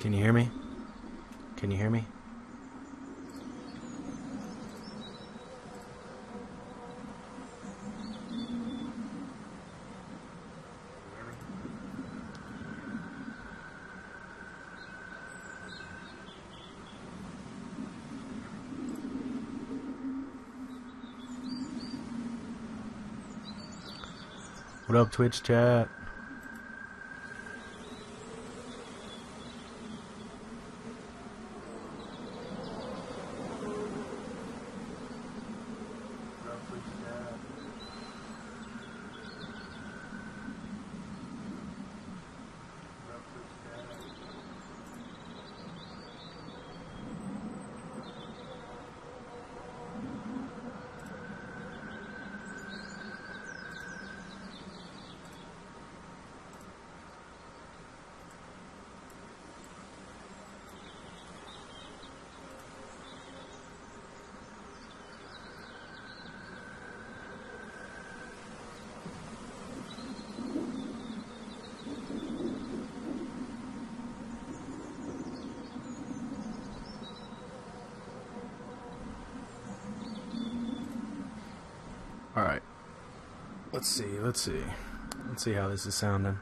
Can you hear me? Can you hear me? What up, Twitch chat? Alright. Let's see how this is sounding.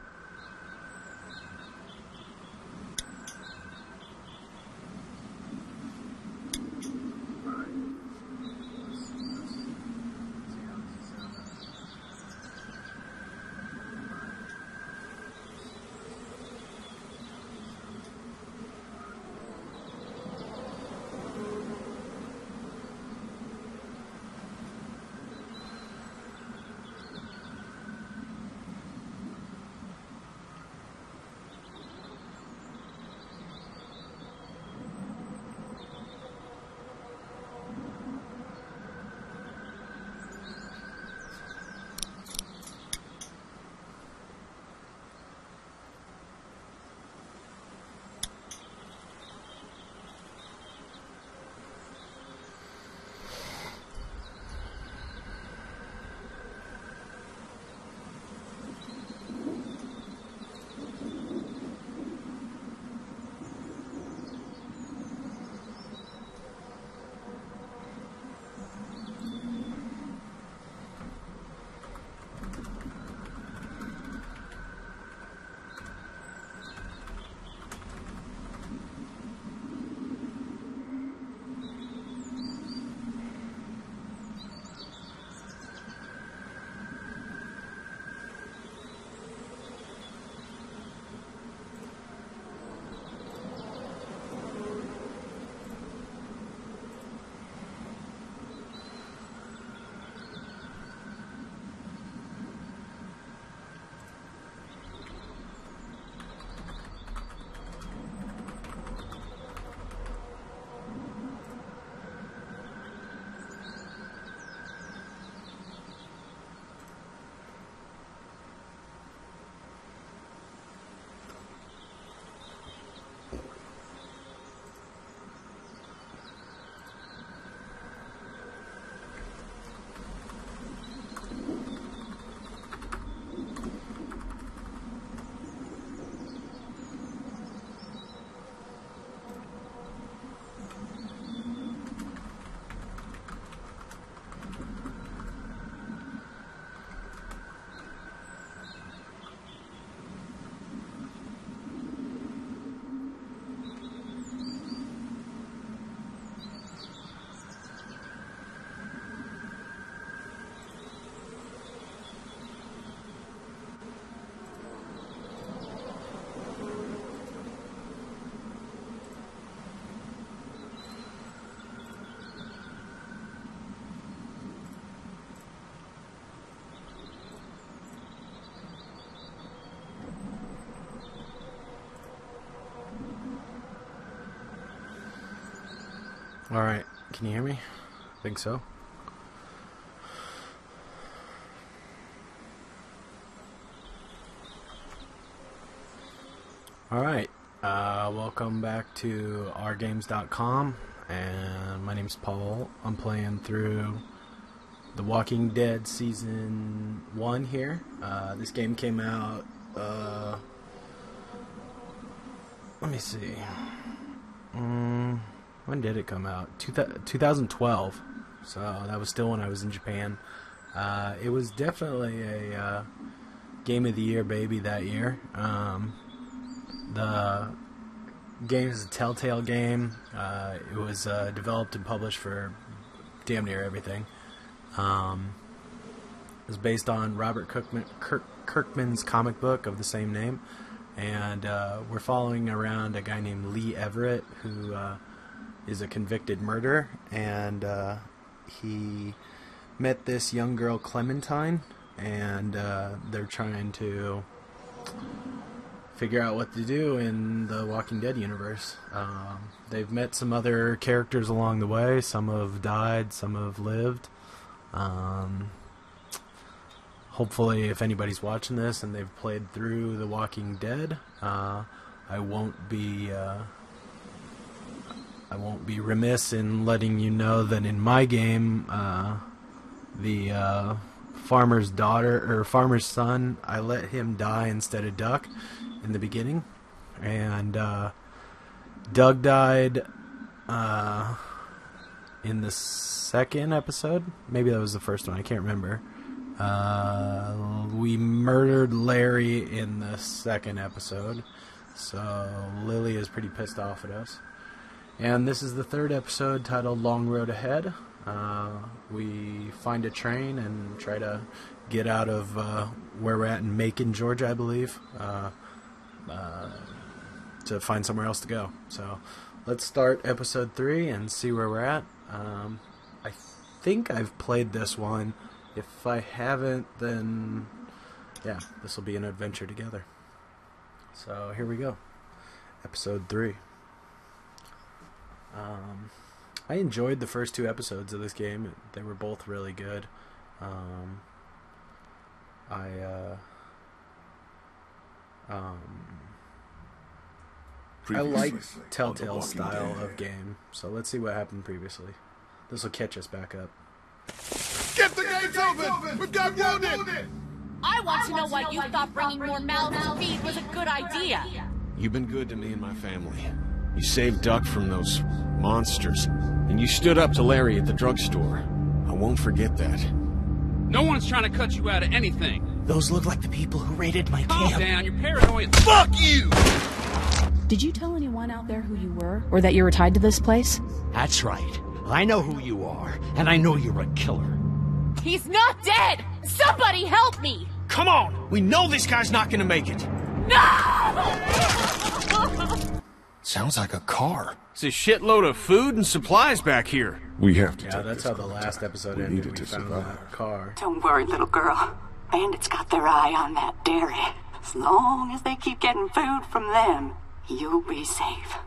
Alright, can you hear me? I think so. Alright, welcome back to ourgames.com, and my name's Paul. I'm playing through The Walking Dead Season 1 here. This game came out Let me see. When did it come out? 2012. So that was still when I was in Japan. It was definitely a Game of the Year baby that year. The game is a Telltale game. It was developed and published for damn near everything. It was based on Robert Kirkman's comic book of the same name. And we're following around a guy named Lee Everett, who is a convicted murderer. And he met this young girl, Clementine, and they're trying to figure out what to do in the Walking Dead universe. They've met some other characters along the way. Some have died, some have lived. Hopefully, if anybody's watching this and they've played through The Walking Dead, I won't be remiss in letting you know that in my game, the farmer's daughter or farmer's son, I let him die instead of Duck in the beginning, and Doug died in the second episode. Maybe that was the first one. I can't remember. We murdered Larry in the second episode, so Lily is pretty pissed off at us. And this is the third episode, titled Long Road Ahead. We find a train and try to get out of where we're at in Macon, Georgia, I believe, to find somewhere else to go. So let's start episode 3 and see where we're at. I think I've played this one. If I haven't, then yeah, this will be an adventure together. So here we go. Episode 3. I enjoyed the first 2 episodes of this game. They were both really good. I like Telltale's style of game, so let's see what happened previously. This will catch us back up. Get the gates open! We've got wounded! I want to know why you thought bringing more mouths to feed was a good idea. You've been good to me and my family. You saved Duck from those monsters, and you stood up to Larry at the drugstore. I won't forget that. No one's trying to cut you out of anything. Those look like the people who raided my Calm camp. down, you're paranoid. Fuck you! Did you tell anyone out there who you were, or that you were tied to this place? That's right. I know who you are, and I know you're a killer. He's not dead! Somebody help me! Come on! We know this guy's not gonna make it! No! Sounds like a car. It's a shitload of food and supplies back here. We have to Yeah, take that's this how the last episode We ended. needed We to found survive. that car. Don't worry, little girl. Bandits got their eye on that dairy. As long as they keep getting food from them, you'll be safe.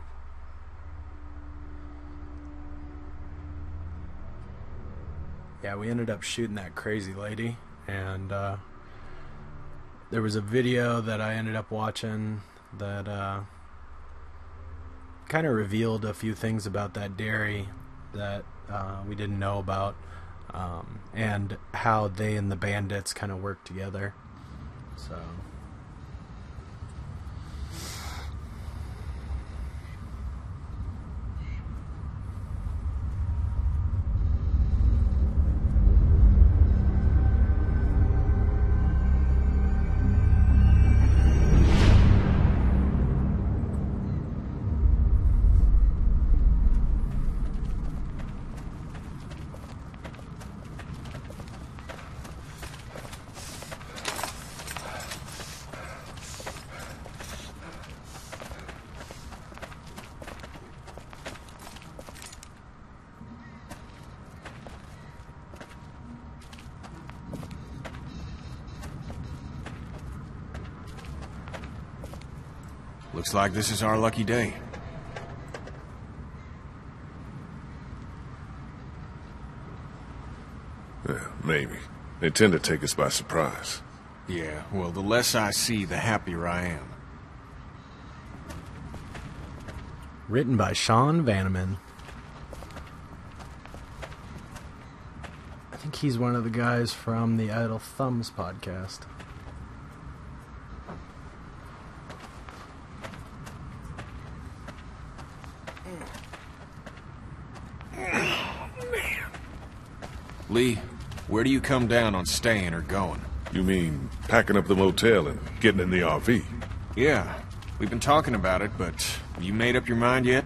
Yeah, we ended up shooting that crazy lady, and there was a video that I ended up watching that kind of revealed a few things about that dairy that we didn't know about, and how they and the bandits kind of work together. So Looks like this is our lucky day. Yeah, maybe. They tend to take us by surprise. Yeah, well, the less I see, the happier I am. written by Sean Vanneman. I think he's one of the guys from the Idle Thumbs podcast. Lee, where do you come down on staying or going? You mean packing up the motel and getting in the RV? Yeah, we've been talking about it, but you made up your mind yet?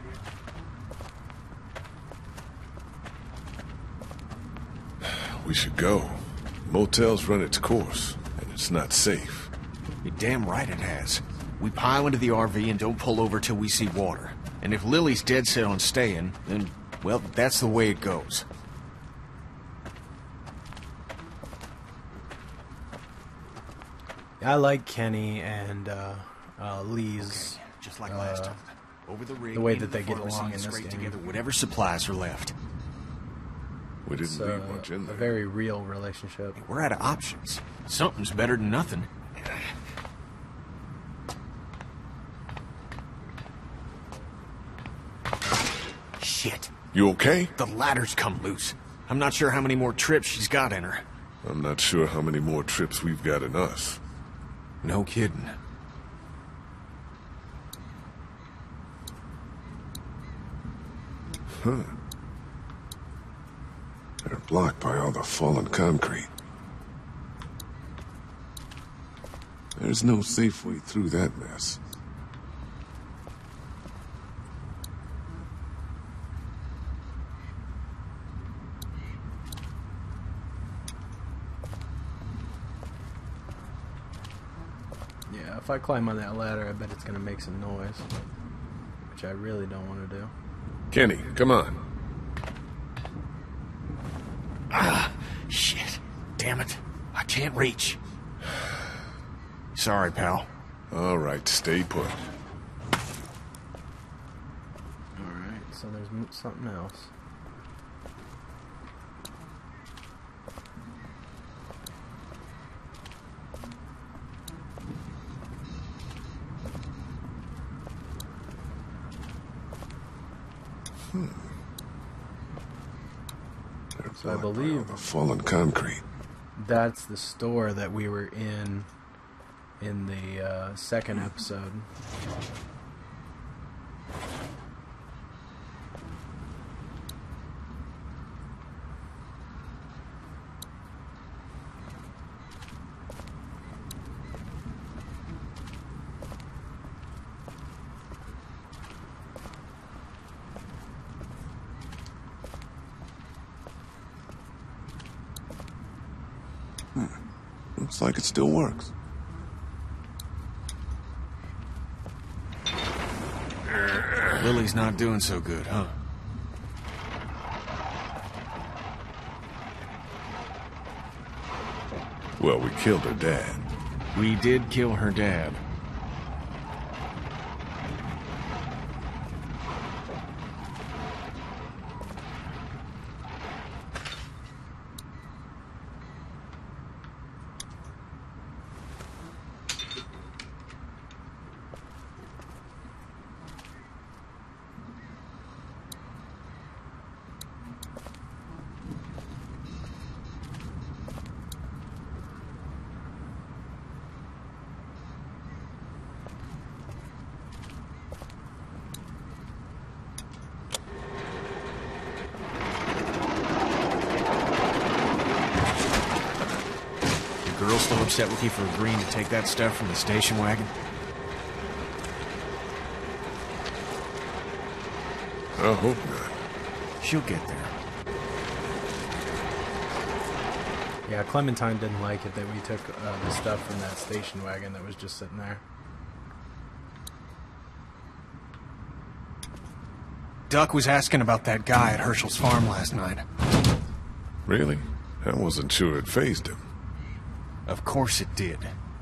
We should go. Motel's run its course, and it's not safe. You're damn right it has. We pile into the RV and don't pull over till we see water. And if Lily's dead set on staying, then, well, that's the way it goes. I like Kenny and Lee's Just like last time. Over the rig, the way into that they the get pharmacy along and in this scrape game. together whatever supplies are left. We didn't It's leave much in a there. very real relationship. We're out of options. Something's better than nothing. Shit. You okay? The ladder's come loose. I'm not sure how many more trips she's got in her. I'm not sure how many more trips we've got in us. No kidding. Huh. They're blocked by all the fallen concrete. There's no safe way through that mess. Yeah, if I climb on that ladder, I bet it's gonna make some noise. Which I really don't want to do. Kenny, come on. Shit. Damn it. I can't reach. Sorry, pal. All right, stay put. Alright, so there's something else. So I believe The fallen concrete. that's the store that we were in the second episode. Looks like it still works. Lily's not doing so good, huh? Well, we killed her dad. We did kill her dad. Girl still upset with you for agreeing to take that stuff from the station wagon? I hope not. She'll get there. Yeah, Clementine didn't like it that we took the stuff from that station wagon that was just sitting there. Duck was asking about that guy at Herschel's farm last night. Really? I wasn't sure it fazed him. Of course it did.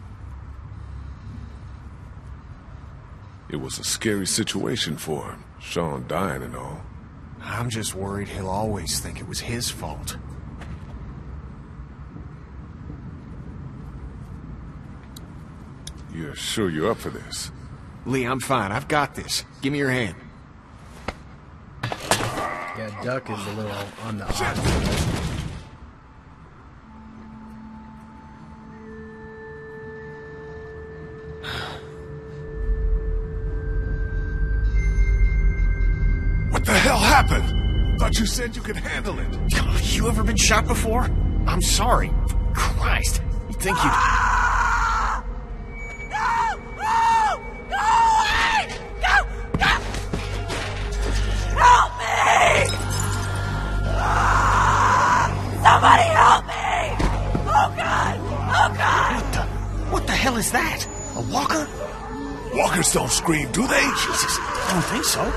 It was a scary situation for him. Sean dying and all. I'm just worried he'll always think it was his fault. You're sure you're up for this? Lee, I'm fine. I've got this. Give me your hand. Yeah, Duck is a little on the odd side. What the hell happened? Thought you said you could handle it. You ever been shot before? I'm sorry. Christ, you'd think you'd... Somebody help me! Oh God! Oh God! What the hell is that? A walker? Walkers don't scream, do they? Jesus, I don't think so.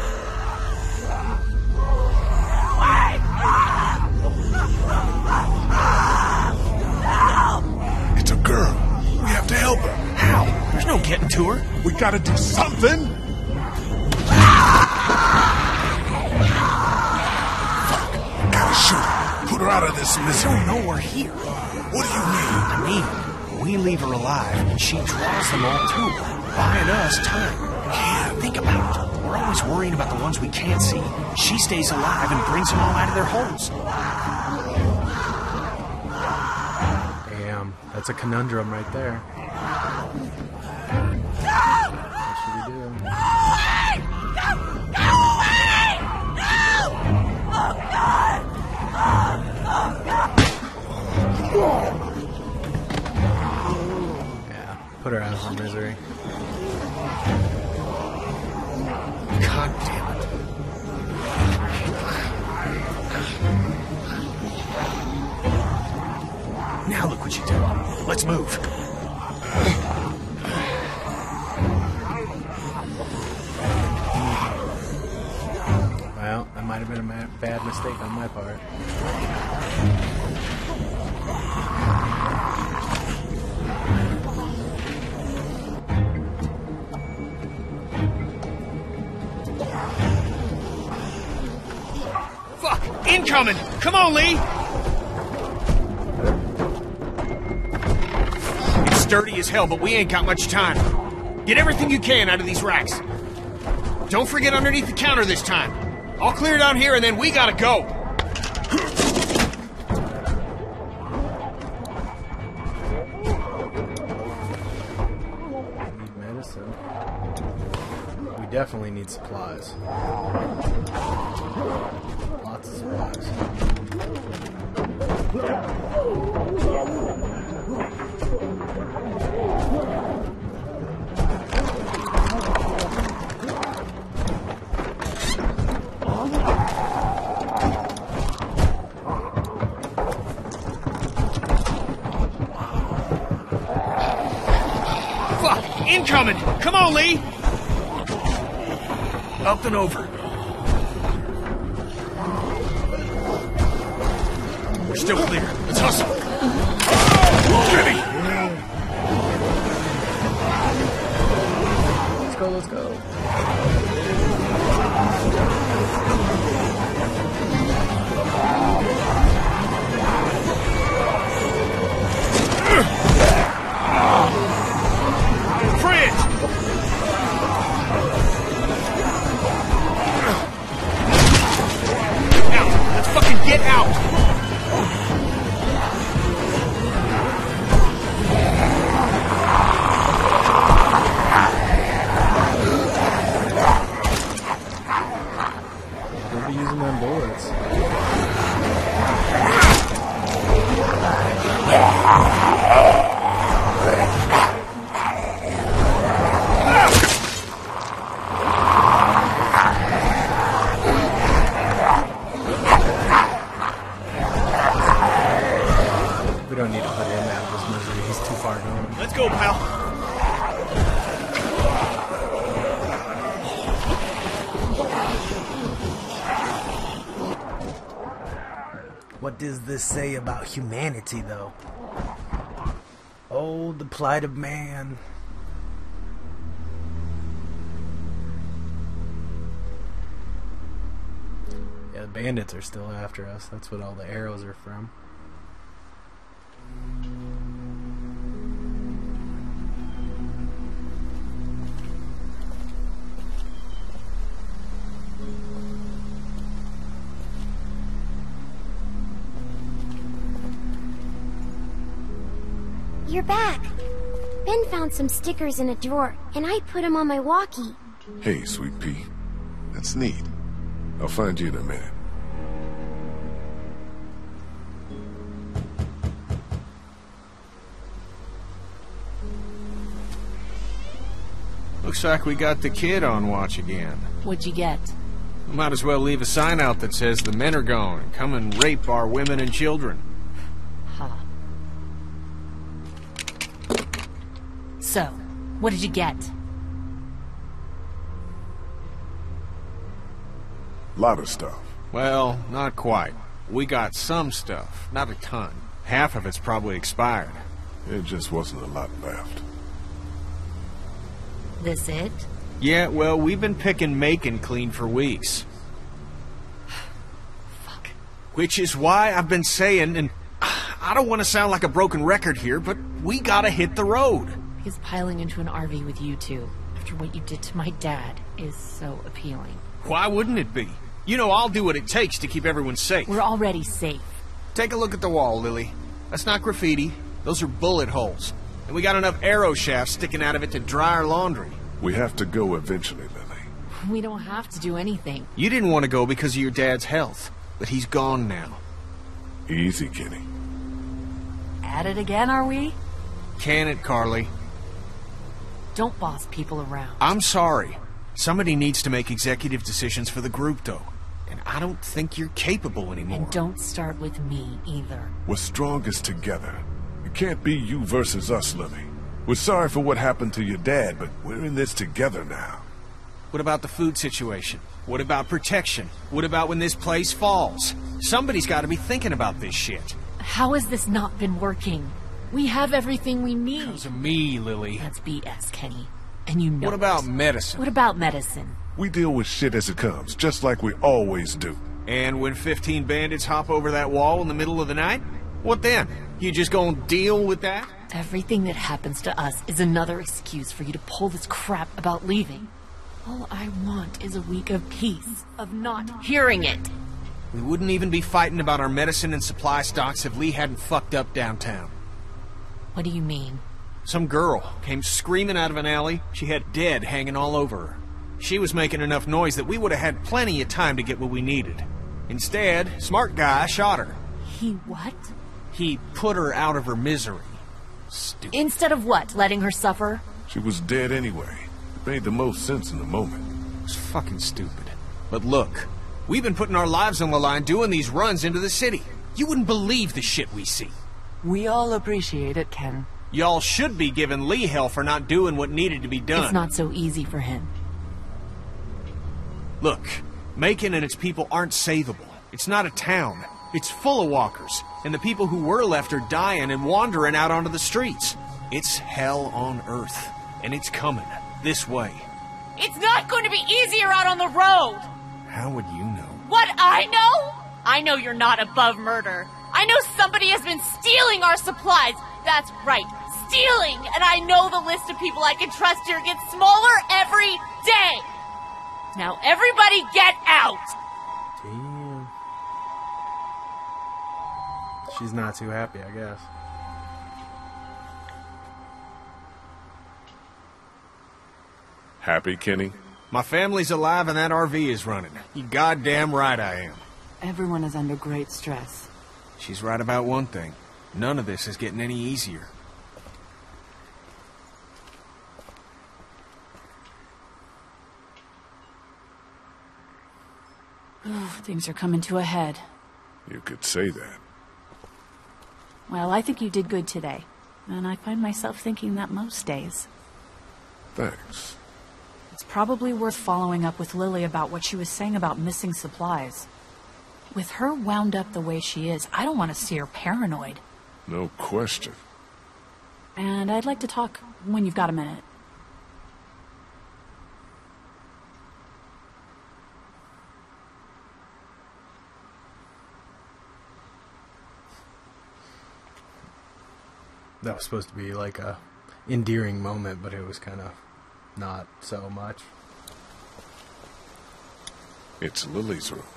It's a girl. We have to help her. How? There's no getting to her. We gotta do something. Fuck. Gotta shoot her. Put her out of this I misery. don't know we're here. What do you mean? I mean, we leave her alive, and she draws them all to her, buying us time. Yeah, think about it. We're always worrying about the ones we can't see. She stays alive and brings them all out of their holes. Damn, that's a conundrum right there. What should we do? Yeah, put her out of her misery. God damn it. Now look what you did. Let's move. Well, that might have been a bad mistake on my part. Fuck! Incoming! Come on, Lee! It's sturdy as hell, but we ain't got much time. Get everything you can out of these racks. Don't forget underneath the counter this time. I'll clear down here and then we gotta go. Need medicine. We definitely need supplies. Lots of supplies. Fuck! Incoming! Come on, Lee! Up and over. We're still clear. Let's hustle. Ready! Let's go, let's go. Fridge! Now, let's fucking get out! We'll be using them bullets. We don't need to put him out of his misery. He's too far gone. Let's go, pal. What does this say about humanity, though? Oh, the plight of man. Yeah, the bandits are still after us. That's what all the arrows are from. You're back. Ben found some stickers in a drawer, and I put them on my walkie. Hey, Sweet Pea. That's neat. I'll find you in a minute. Looks like we got the kid on watch again. What'd you get? Might as well leave a sign out that says the men are gone and come and rape our women and children. Huh. So, what did you get? Lot of stuff. Well, not quite. We got some stuff, not a ton. Half of it's probably expired. There just wasn't a lot left. This it? Yeah, well, we've been picking Macon clean for weeks. Fuck. Which is why I've been saying, and I don't want to sound like a broken record here, but we gotta hit the road. Because piling into an RV with you two, after what you did to my dad, is so appealing. Why wouldn't it be? You know I'll do what it takes to keep everyone safe. We're already safe. Take a look at the wall, Lily. That's not graffiti. Those are bullet holes. And we got enough arrow shafts sticking out of it to dry our laundry. We have to go eventually, Lily. We don't have to do anything. You didn't want to go because of your dad's health, but he's gone now. Easy, Kenny. At it again, are we? Can it, Carly? Don't boss people around. I'm sorry. Somebody needs to make executive decisions for the group, though. And I don't think you're capable anymore. And don't start with me, either. We're strongest together. It can't be you versus us, Lily. We're sorry for what happened to your dad, but we're in this together now. What about the food situation? What about protection? What about when this place falls? Somebody's got to be thinking about this shit. How has this not been working? We have everything we need. Because of me, Lily. That's BS, Kenny. And you know What about it. medicine? What about medicine? We deal with shit as it comes, just like we always do. And when 15 bandits hop over that wall in the middle of the night? What then? You just gonna deal with that? Everything that happens to us is another excuse for you to pull this crap about leaving. All I want is a week of peace, of not hearing it. We wouldn't even be fighting about our medicine and supply stocks if Lee hadn't fucked up downtown. What do you mean? Some girl came screaming out of an alley. She had dead hanging all over her. She was making enough noise that we would have had plenty of time to get what we needed. Instead, smart guy shot her. He what? He put her out of her misery. Stupid. Instead of what? Letting her suffer? She was dead anyway. It made the most sense in the moment. It was fucking stupid. But look, we've been putting our lives on the line doing these runs into the city. You wouldn't believe the shit we see. We all appreciate it, Ken. Y'all should be giving Lee hell for not doing what needed to be done. It's not so easy for him. Look, Macon and its people aren't savable. It's not a town. It's full of walkers, and the people who were left are dying and wandering out onto the streets. It's hell on earth, and it's coming this way. It's not going to be easier out on the road! How would you know? What I know? I know you're not above murder. I know somebody has been stealing our supplies. That's right, stealing! And I know the list of people I can trust here gets smaller every day! Now everybody get out! Damn. She's not too happy, I guess. Happy, Kenny? My family's alive and that RV is running. You goddamn right I am. Everyone is under great stress. She's right about one thing. None of this is getting any easier. Things are coming to a head. You could say that. Well, I think you did good today. And I find myself thinking that most days. Thanks. It's probably worth following up with Lily about what she was saying about missing supplies. With her wound up the way she is, I don't want to see her paranoid. No question. And I'd like to talk when you've got a minute. That was supposed to be like a endearing moment, but it was kind of not so much. It's Lily's room.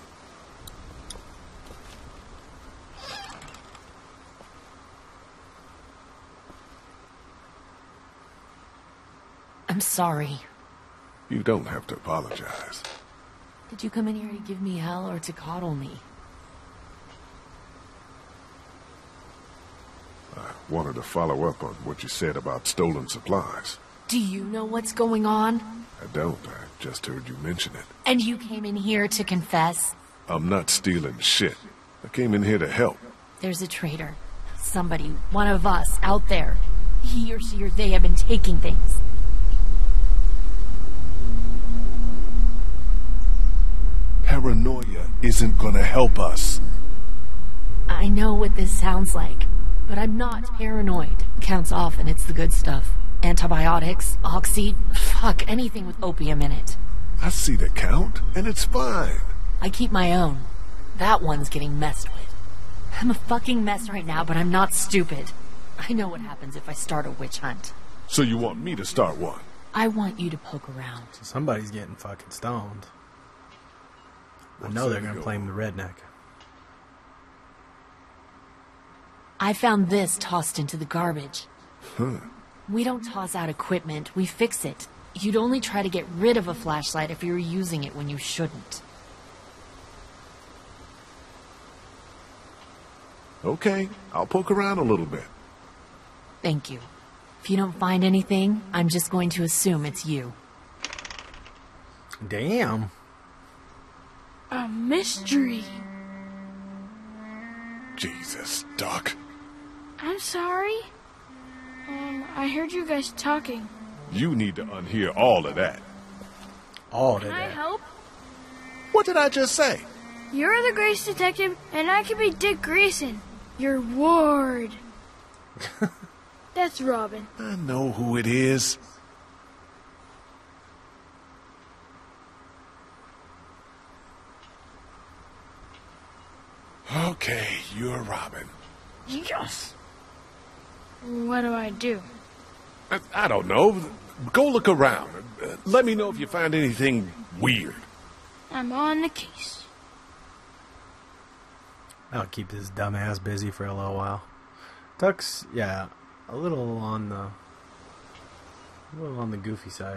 I'm sorry. You don't have to apologize. Did you come in here to give me hell or to coddle me? I wanted to follow up on what you said about stolen supplies. Do you know what's going on? I don't. I just heard you mention it. And you came in here to confess? I'm not stealing shit. I came in here to help. There's a traitor. Somebody, one of us, out there. He or she or they have been taking things. Paranoia isn't gonna help us. I know what this sounds like, but I'm not paranoid. Counts off and it's the good stuff. Antibiotics, oxy, fuck, anything with opium in it. I see the count, and it's fine. I keep my own. That one's getting messed with. I'm a fucking mess right now, but I'm not stupid. I know what happens if I start a witch hunt. So you want me to start one? I want you to poke around. So somebody's getting fucking stoned. I know they're gonna blame the redneck. I found this tossed into the garbage. Huh. We don't toss out equipment, we fix it. You'd only try to get rid of a flashlight if you were using it when you shouldn't. Okay, I'll poke around a little bit. Thank you. If you don't find anything, I'm just going to assume it's you. Damn. A mystery. Jesus, Doc. I'm sorry. I heard you guys talking. You need to unhear all of that. All of Can I that. help? What did I just say? You're the Grace detective, and I can be Dick Grayson, your ward. That's Robin. I know who it is. Okay, you're Robin. Yes. What do I do? I don't know. Go look around. Let me know if you find anything weird. I'm on the case. I'll keep this dumbass busy for a little while. Duck's, yeah, a little on the goofy side.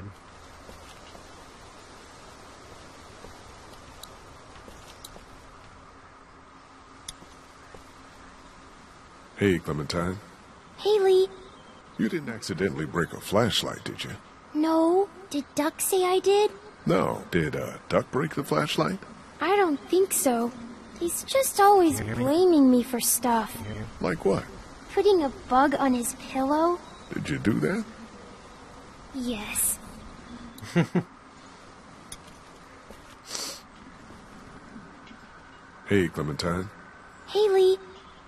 Hey, Clementine. Haley, You didn't accidentally break a flashlight, did you? no. Did Duck say I did? No. Did Duck break the flashlight? I don't think so. He's just always blaming me for stuff. Like what? Putting a bug on his pillow? Did you do that? Yes. Hey, Clementine. Haley,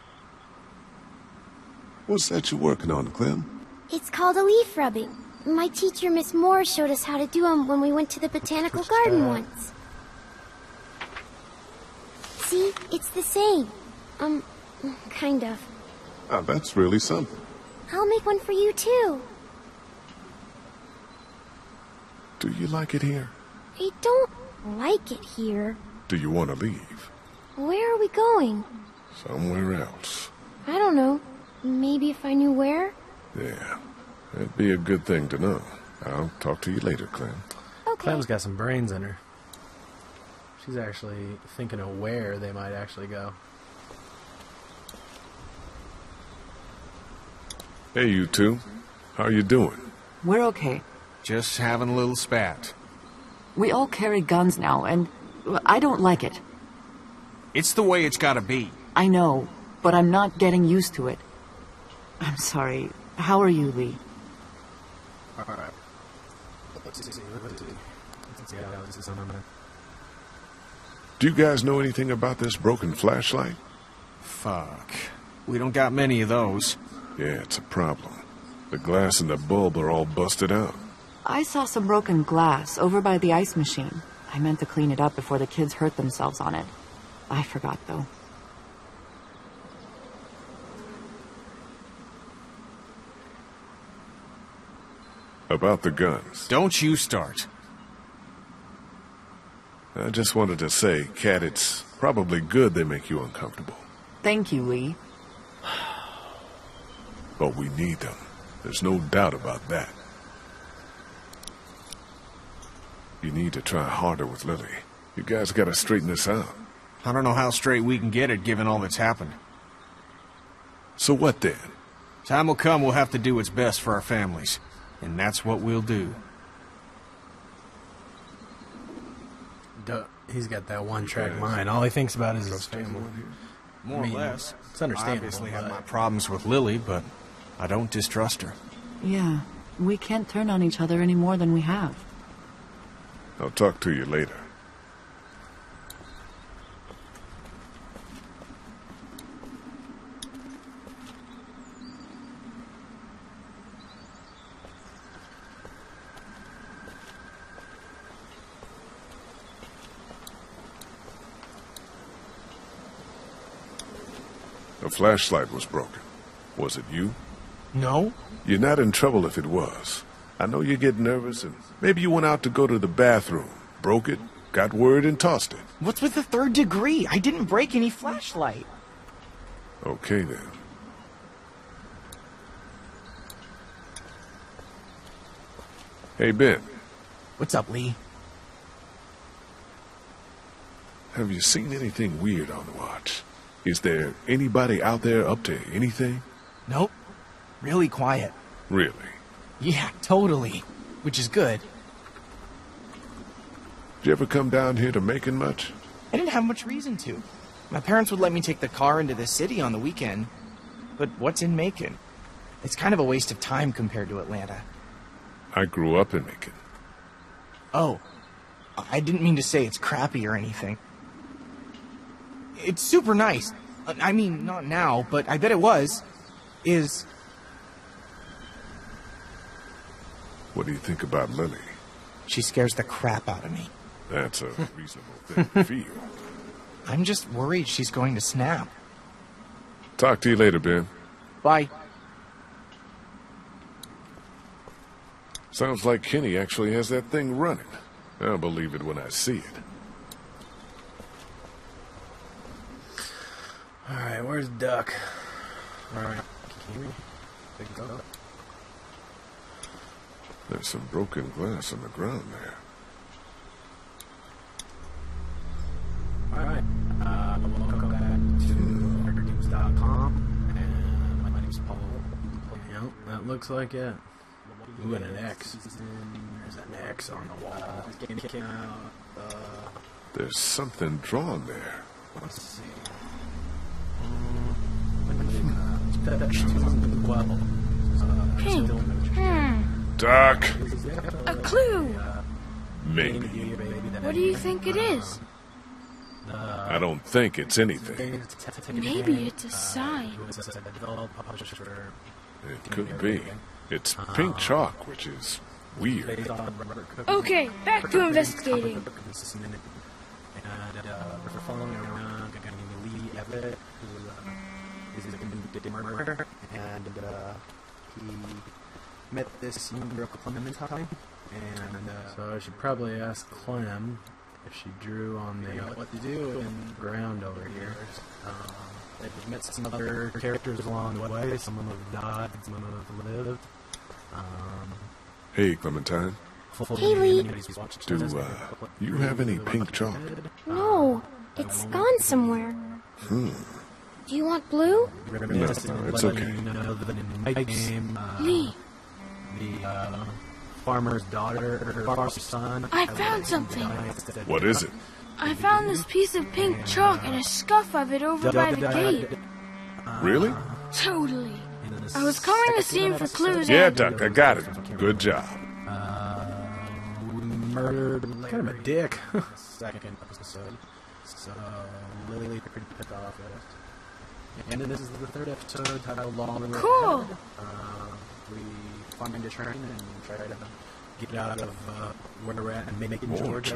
What's that you're working on, Clem? it's called a leaf rubbing. My teacher, Miss Moore, showed us how to do them when we went to the botanical garden once. See, it's the same. Kind of. Oh, that's really something. I'll make one for you, too. Do you like it here? I don't like it here. Do you want to leave? Where are we going? Somewhere else. I don't know. Maybe if I knew where? Yeah, that'd be a good thing to know. I'll talk to you later, Clem. Okay. Clem's got some brains in her. She's actually thinking of where they might actually go. Hey, you two. How you doing? We're okay. Just having a little spat. We all carry guns now, and I don't like it. It's the way it's gotta be. I know, but I'm not getting used to it. I'm sorry. How are you, Lee? Alright. Do you guys know anything about this broken flashlight? Fuck. We don't got many of those. Yeah, it's a problem. The glass and the bulb are all busted out. I saw some broken glass over by the ice machine. I meant to clean it up before the kids hurt themselves on it. I forgot, though. About the guns. Don't you start. I just wanted to say, Kat, it's probably good they make you uncomfortable. Thank you, Lee. But we need them. There's no doubt about that. You need to try harder with Lily. You guys gotta straighten this out. I don't know how straight we can get it given all that's happened. So what then? Time will come we'll have to do what's best for our families. and that's what we'll do. He's got that one-track mind. All he thinks about is his family. More or less. It's understandable. I obviously have my problems with Lily, but I don't distrust her. Yeah, we can't turn on each other any more than we have. I'll talk to you later. The flashlight was broken. Was it you? No. You're not in trouble if it was. I know you get nervous, and maybe you went out to go to the bathroom, broke it, got word, and tossed it. What's with the third degree? I didn't break any flashlight. Okay, then. Hey, Ben. What's up, Lee? Have you seen anything weird on the watch? Is there anybody out there up to anything? Nope. Really quiet. Really? Yeah, totally. Which is good. Did you ever come down here to Macon much? I didn't have much reason to. My parents would let me take the car into the city on the weekend. But what's in Macon? It's kind of a waste of time compared to Atlanta. I grew up in Macon. Oh. I didn't mean to say it's crappy or anything. It's super nice. I mean, not now, but I bet it was. What do you think about Lily? She scares the crap out of me. That's a reasonable thing to feel. I'm just worried she's going to snap. Talk to you later, Ben. Bye. Sounds like Kenny actually has that thing running. I'll believe it when I see it. Alright, where's Duck? Alright. There's some broken glass on the ground there. Alright. Welcome back to HackerGames.com. And my name's Paul. Yep, that looks like it. Ooh, and an X. There's an X on the wall. There's something drawn there. Let's see. Pink. Doc! A clue. Maybe. What do you think it is? I don't think it's anything. Maybe it's a sign. It could be. It's pink chalk, which is weird. Okay, back to investigating. We're following around Lee Everett, who is a convicted murderer, and he met this young girl Clementine, and so I should probably ask Clem if she drew on the what to do in the ground over here. They've met some other characters along the way. Some of them have died, some of them have lived. Hey, Clementine. Hey, Lee. Do, you have any pink chalk? No, it's gone somewhere. Do you want blue? No, it's okay. Lee. The farmer's daughter, her farmer's son. I found something. What is it? I found this piece of pink chalk and a scuff of it over by the gate. Really? Totally. I was combing the scene for clues. Yeah, Doc, I got it. Good job. Murdered, kind of a dick. Second episode. So, Lily pretty pissed off with it. And then this is the third episode titled Long Road Cool. Ahead. We find a train and try to get out of where we're at and Macon, Georgia.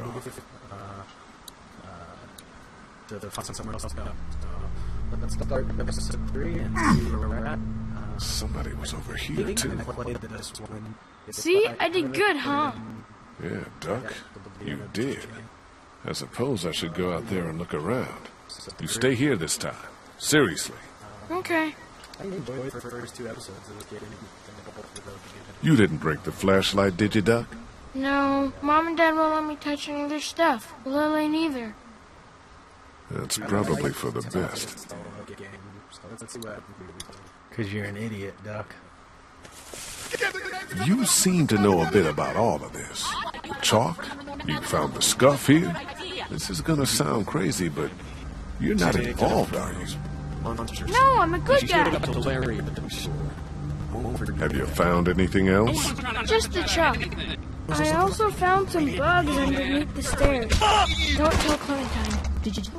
To find somewhere else to go. So, let's start episode 3 and see where we're at. Somebody was over here, too. See? I did good, huh? Yeah, Duck, you did. I suppose I should go out there and look around. You stay here this time. Seriously. Okay. I enjoyed the first 2 episodes. You didn't break the flashlight, did you, Duck? No, Mom and Dad won't let me touch any of their stuff. Lily neither. That's probably for the best. Because you're an idiot, Duck. You seem to know a bit about all of this. The chalk? You found the scuff here? This is gonna sound crazy, but you're not involved, are you? No, I'm a good guy. Have you found anything else? Just the chalk. I also found some bugs underneath the stairs. Don't tell Clementine. Did you?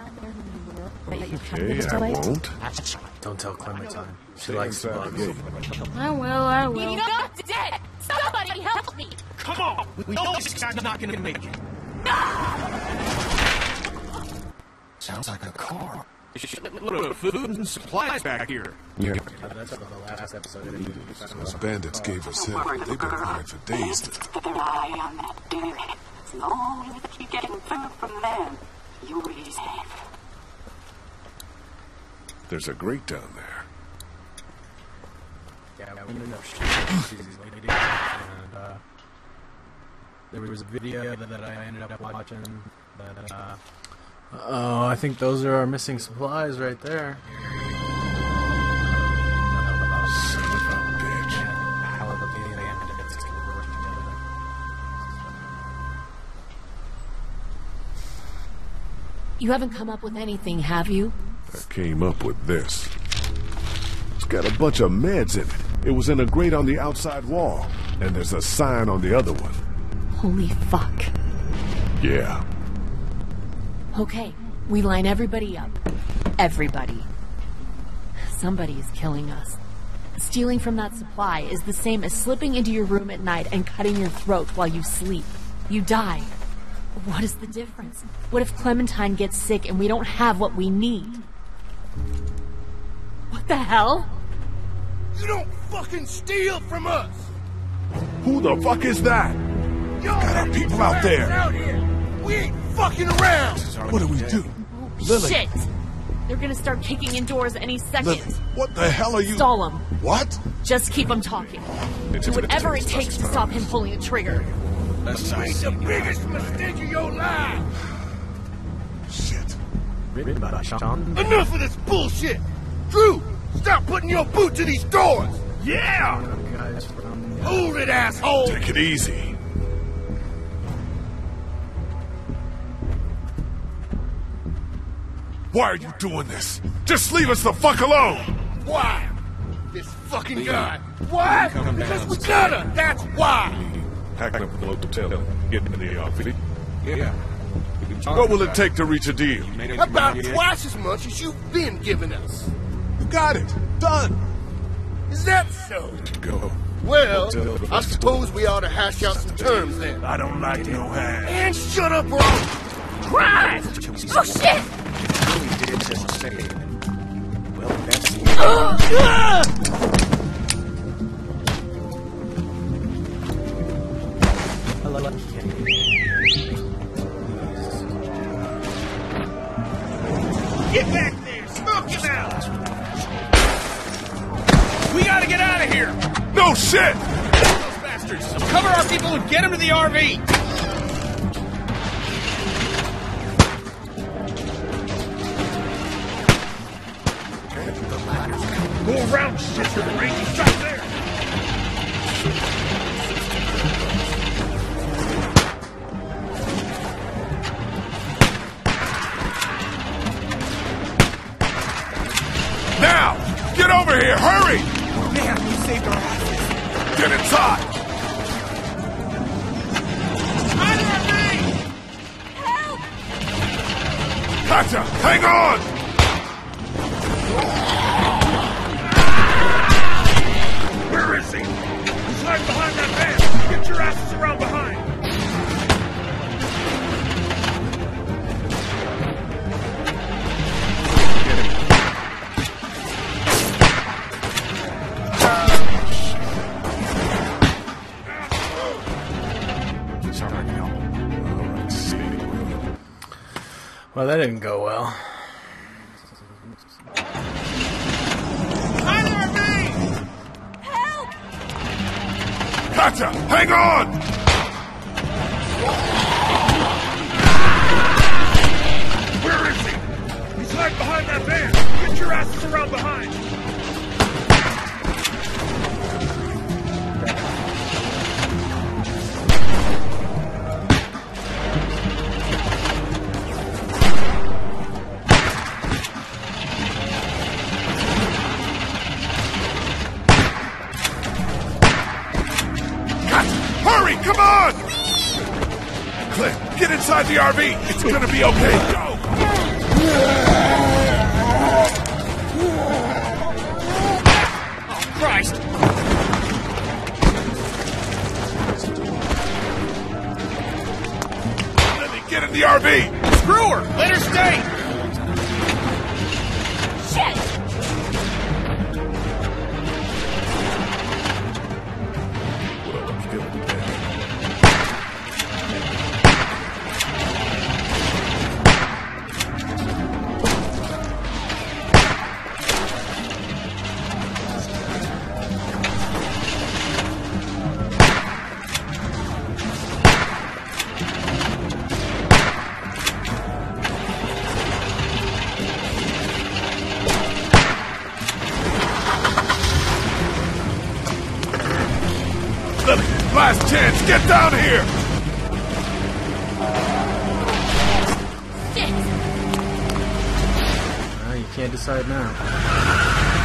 Okay, I won't. Don't tell Clementine. She likes bugs. I will. You're not dead! Somebody help me! Come on! We know this guy's not gonna make it. Sounds like a car. Look, food and supplies back here. Yeah. That's the last episode. Those bandits gave us hell. They've been crying for days now. Keep their eye on that dairy. As long as they keep getting food from them, you'll be safe. There's a grate down there. There was a video that I ended up watching that, oh, I think those are our missing supplies right there. Son of a bitch. You haven't come up with anything, have you? I came up with this. It's got a bunch of meds in it. It was in a grate on the outside wall, and there's a sign on the other one. Holy fuck. Yeah. Okay, we line everybody up. Everybody. Somebody is killing us. Stealing from that supply is the same as slipping into your room at night and cutting your throat while you sleep. You die. What is the difference? What if Clementine gets sick and we don't have what we need? What the hell? You don't fucking steal from us! Who the fuck is that? Got our people out there. We ain't fucking around! What do we do? Lily. Shit! They're gonna start kicking in doors any second. Lily, what the hell are you... Stall them. What? Just keep them talking. Do whatever it takes to stop him pulling a trigger. That's the biggest mistake of your life! Shit. Enough of this bullshit! Drew, stop putting your boot to these doors! Yeah! Hold it, asshole! Take it easy. Why are you doing this? Just leave us the fuck alone! Why? This fucking guy. Why? Because we gotta! That's why! Hacking up the hotel. Getting in the RV. Yeah. What will it take to reach a deal? About twice as much as you've been giving us. You got it. Done. Is that so? Go. Well, I suppose we ought to hash out some terms then. I don't like no hash. And shut up, or I'll... Christ! Oh, shit! Get back there! Smoke him out! We gotta get out of here! No shit! Those bastards! Cover our people and get them to the RV! Go around, shit, to the range shot there! Now! Get over here! Hurry! Man, we saved our asses. Get inside! Help! Gotcha! Hang on! Where is he? He's hiding behind that van! Get your asses around behind! Well, that didn't go well. Help! Gotcha! Hang on! Where is he? He's hiding behind that van! Get your asses around behind! inside the RV. It's gonna be okay. Go! Oh, Christ! Lily, get in the RV! Screw her! Let her stay! Shit! Lily, last chance, get down here! You can't decide now.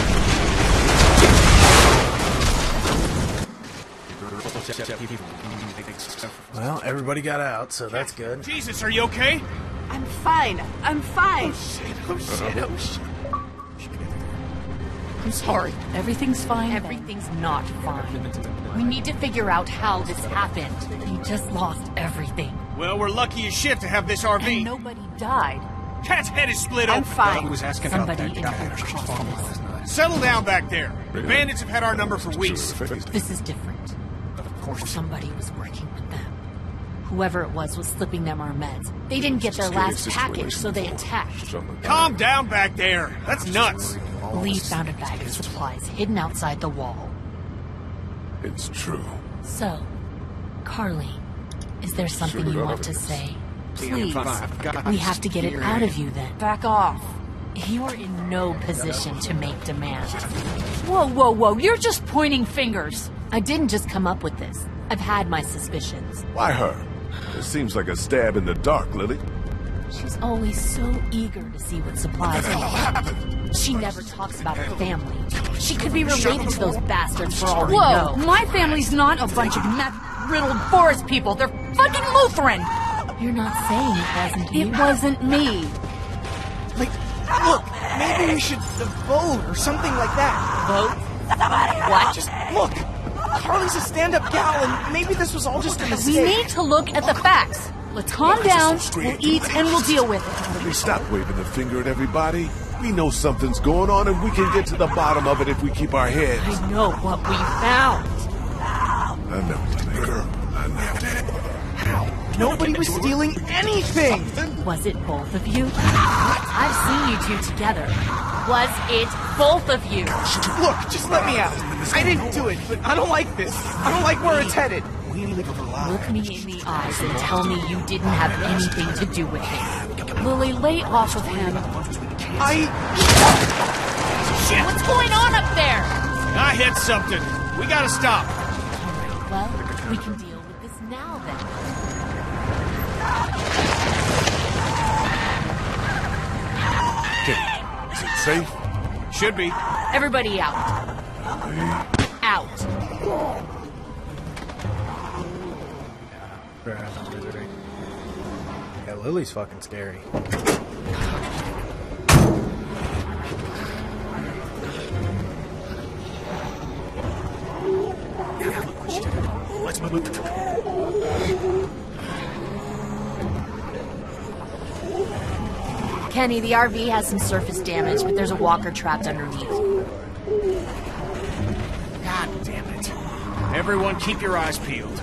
Well, everybody got out, so that's good. Jesus, are you okay? I'm fine. I'm fine. Oh shit. I'm sorry. Everything's fine. Everything's not fine. We need to figure out how this happened. You just lost everything. Well, we're lucky as shit to have this RV. And nobody died. Cat's head is split I'm open. fine. was asking Somebody about that guy. in the Settle down back there. The bandits have had our number for weeks. This is different. Of course, somebody was working with them. Whoever it was slipping them our meds. They didn't get their last package, so they attacked. Calm down back there. That's nuts. Lee found a bag of supplies hidden outside the wall. It's true. So, Carly, is there something you want to say? Please. We have to get it out of you then. Back off. You're in no position to make demands. Whoa, whoa, whoa. You're just pointing fingers. I didn't just come up with this. I've had my suspicions. Why her? It seems like a stab in the dark, Lily. She's always so eager to see what supplies are. She never talks about her family. She could be related to those bastards for all we know. Whoa, my family's not a bunch of meth-riddled forest people. They're fucking Lutheran. You're not saying it wasn't you. It wasn't me. Like, look, maybe we should vote or something like that. Vote? What? Just look. Carly's a stand-up gal, and maybe this was all just a We mistake. need to look at the facts. Let's calm down, we'll eat, and we'll deal with it. Lily, stop waving the finger at everybody. We know something's going on, and we can get to the bottom of it if we keep our heads. I know what we found. I know, Lily. I know. Nobody was stealing anything! Was it both of you? I've seen you two together. Was it both of you? Look, just let me out. I didn't do it, but I don't like this. I don't like where it's headed. Look me in the eyes and tell me you didn't have anything to do with it. Lily, lay off of him. Shit! What's going on up there? I hit something. We gotta stop. Alright, well, we can deal with this now then. Okay. Is it safe? Should be. Everybody out. Out. Yeah, Lily's fucking scary. Let's move. Kenny, the RV has some surface damage, but there's a walker trapped underneath. God damn it. Everyone keep your eyes peeled.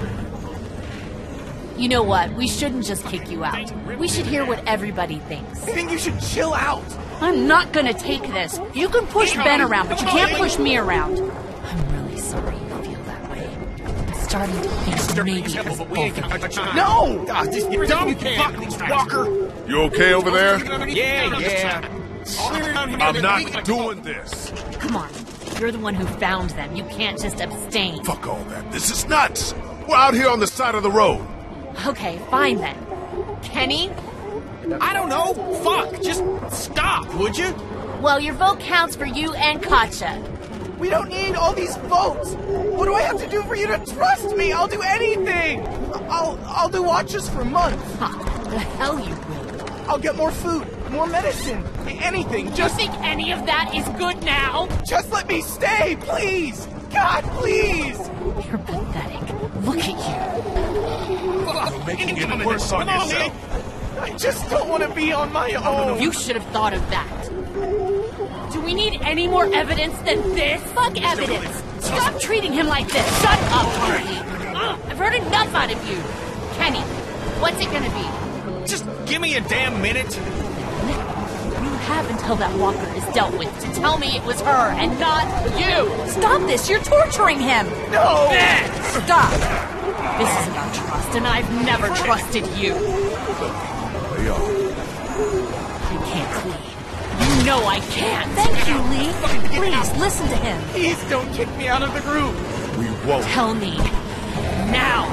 You know what? We shouldn't just kick you out. We should hear what everybody thinks. I think you should chill out. I'm not gonna take this. You can push Ben around, but you can't push me around. I'm really sorry you feel that way. I'm starting to think maybe it was both of you. No! You dumb fuck, Walker! You okay over there? Yeah. I'm not doing this. Come on. You're the one who found them. You can't just abstain. Fuck all that. This is nuts. We're out here on the side of the road. Okay, fine then. Kenny? I don't know. Fuck. Just stop, would you? Well, your vote counts for you and Katja. We don't need all these votes. What do I have to do for you to trust me? I'll do anything. I'll do watches for months. The hell you will. I'll get more food, more medicine, anything. Just think any of that is good now? Just let me stay, please. God, please. You're pathetic. Look at you. You're making it worse on yourself. I just don't want to be on my own. You should have thought of that. Do we need any more evidence than this? Fuck evidence. Stop treating him like this. Shut up, Harley. I've heard enough out of you. Kenny, what's it gonna be? Just give me a damn minute. You have until that walker is dealt with To tell me it was her and not you. Stop this! You're torturing him! No! Stop! This is about trust, and I've never trusted you. I can't leave. You know I can't. Thank you, Lee. Please, listen to him. Please don't kick me out of the group. We won't. Tell me. Now.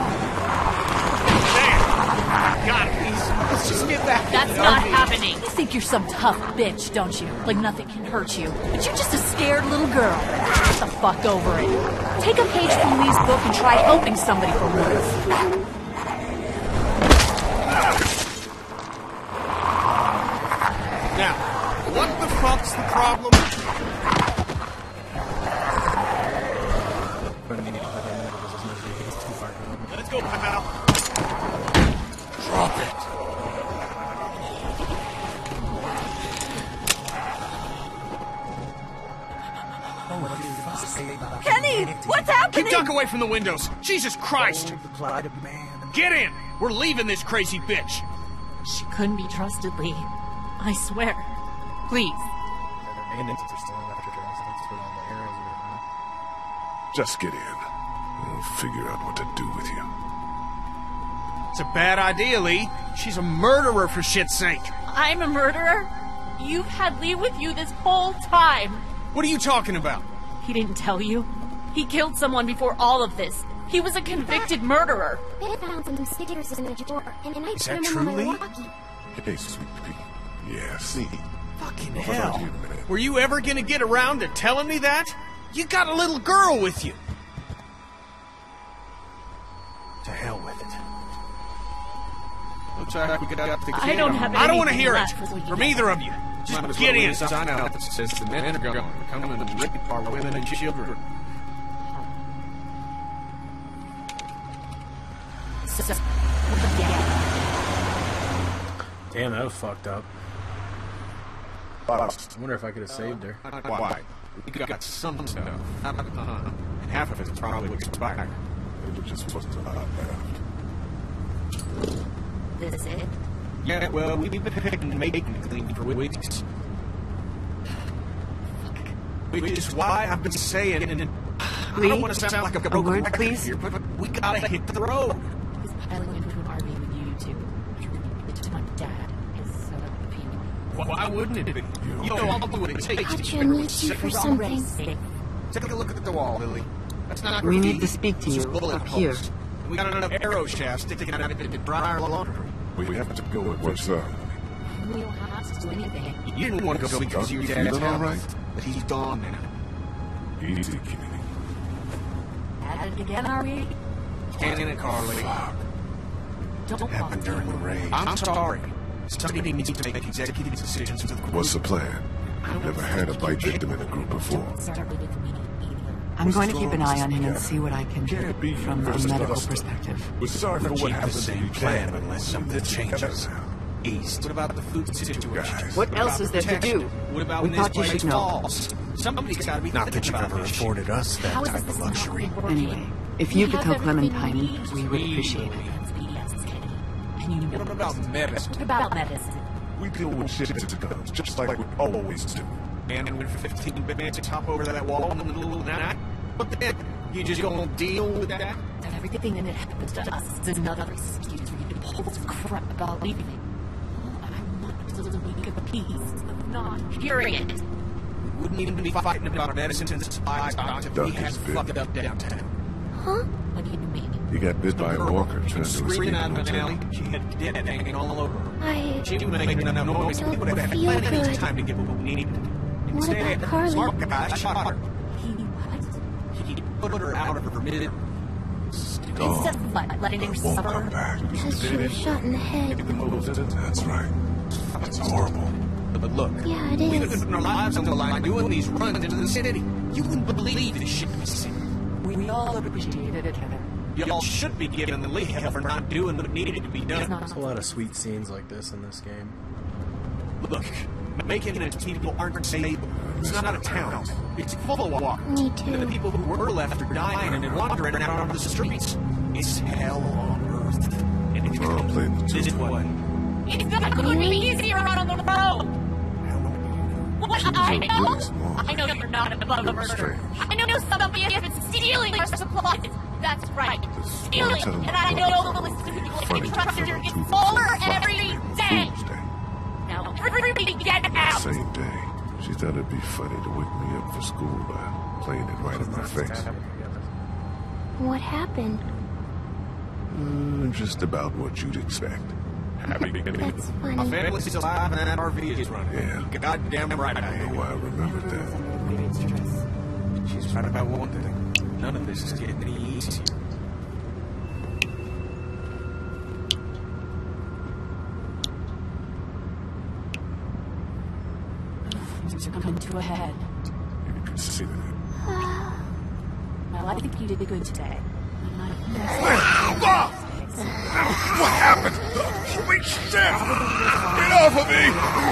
God, please. Let's just get back. That's not happening. You think you're some tough bitch, don't you? Like nothing can hurt you. But you're just a scared little girl. Get the fuck over it. Take a page from Lee's book and try helping somebody for once. Now, what the fuck's the problem? Let's go, pal. Drop it. Kenny, what's happening? Keep duck away from the windows. Jesus Christ. Get in. We're leaving this crazy bitch. She couldn't be trusted, Lee. I swear. Please. Just get in. We'll figure out what to do with you. It's a bad idea, Lee. She's a murderer, for shit's sake. I'm a murderer? You've had Lee with you this whole time. What are you talking about? He didn't tell you. He killed someone before all of this. He was a convicted murderer. I found some stickers in the drawer, and I Is put that them true, on my Lee? walkie. Hey, sweet pea. Yes. Fucking Well, hell. hold on to you a minute. Were you ever gonna get around to telling me that? You got a little girl with you. To hell with it. Looks like we got the I don't have I don't want to anything hear it left. from either of you. Just get in. Sign out that says the men are going. Come and rape our women and children. Damn, that was fucked up. I wonder if I could have saved her. Why? We got some stuff. Half of it's probably expired. It just wasn't left. This is it? Yeah, well, we've been picking making clean for weeks. Which is why I've been saying, and I don't want to sound like a broken word, record please? here, but we gotta hit the road. He's piling into an RV with you two. To my dad. His opinion. Why wouldn't it be? You know, I'll do what it takes to Hachi keep needs you for something. Take a look at the wall, Lily. That's not We graffiti. need to speak to It's you just bullet up here. holes. We got enough arrow shafts sticking out of it to dry our laundry. We have to go with what's up. We don't have to do anything. You didn't want to go because your dad's Feeling all health, right? but he's gone now. Easy, Kenny. At it again, are we? Cannon and Carly. Don't Happened during the raid. I'm sorry. Somebody needs to make executive decisions with the group. What's the plan? I've never had a bite victim in a group before. I'm going to keep an eye on him and see what I can do from a medical perspective. We're sorry for what happened to you, plan unless something changes. East. What about the food situation? What else is there to do? What about We when this thought you place should know. falls? Somebody's got to be Not that thinking you've about ever this. afforded us that How is type this of not luxury. working? Anyway, if you We could have tell everything Clementine, we we would appreciate it. And you know What about medicine? What about medicine? We deal with shit as it comes, just like we always do. And when 15 minutes hop over that wall in the middle of the night? What the heck? You just gonna deal with that? Everything that happens to us is another excuse for you to pull this crap about leaving. I'm not just a week of peace of not hearing it. We wouldn't even be fighting about medicine and supplies if we had fucked up downtown. Huh? What do you mean? He got bit by a walker trying to escape Screaming out the of an alley, hotel. she had dead hanging all over her. I She was making enough noise, we would have had feel plenty of good. time to get what we needed. What about Carly? Smart guy shot her. He put her out of her mid. Instead of letting her suffer. Because she was shot in the head. That's right. It's horrible. But look, Yeah, it we've been is. putting our lives on the line doing these runs into the city. You wouldn't believe this shit we see. We all appreciated it, Kevin. Y'all should be given the leave for not doing what needed to be done. There's a lot of sweet scenes like this in this game. Look, Macon and its people aren't safe. It's not a town. It's full of walkers. Me too. And the people who were left are dying and wandering out onto the streets. It's hell on earth. And if you come this way, It's not going to be easier out on the road. What I know you're not above the murder. I know somebody has been stealing our supplies. That's right, stealing. And I know the list of people that can trust here gets smaller every day. Now, everybody get out. Same day. She thought it'd be funny to wake me up for school by playing it right in my face. What happened? Just about what you'd expect. Happy beginning. That's my funny. family's alive and that RV is running. Yeah. Goddamn right I am. Oh, I remembered that. She's right about one thing. None of this is getting any easier. Things are coming to a head. You can see that. Well, I think you did good today. What happened? Holy shit! Get off of me!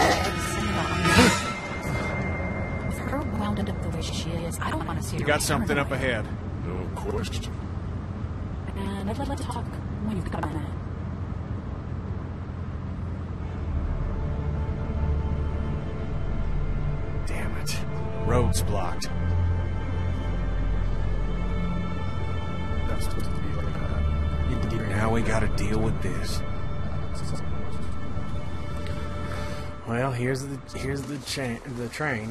With her wound up the way she is, I don't want to see her. You got something up ahead. No question. And let's talk when you've got a minute. Damn it. Road's blocked. That's supposed to be like Now we gotta deal with this. Well, here's the train.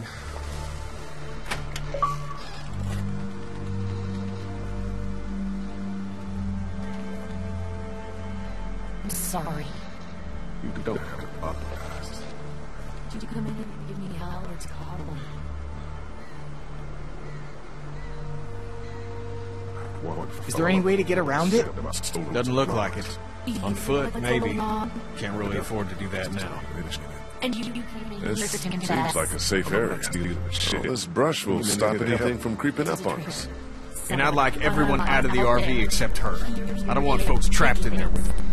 I'm sorry. You don't have to apologize. Did you come in and give me hell? It's horrible. Is there any way to get around it? Doesn't look like it. On foot, maybe. Can't really afford to do that now. And you This seems like a safe area. This brush will stop anything from creeping up on us. And I'd like everyone out of the RV except her. I don't want folks trapped in there with her.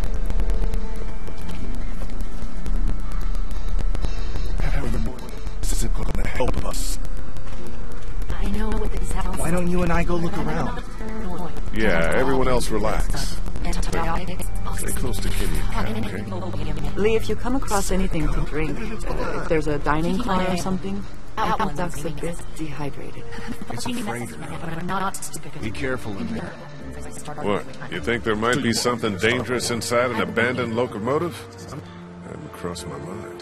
This isn't going to help us. I know what this sounds like. Why don't you and I go look around? Yeah, everyone else relax. Stay close to Kitty and Kat, okay? Lee, if you come across anything to drink, if there's a dining car or something, Duck's a bit dehydrated. It's a freighter. Be careful in there. What? You think there might be something dangerous inside an abandoned locomotive? Hadn't crossed my mind.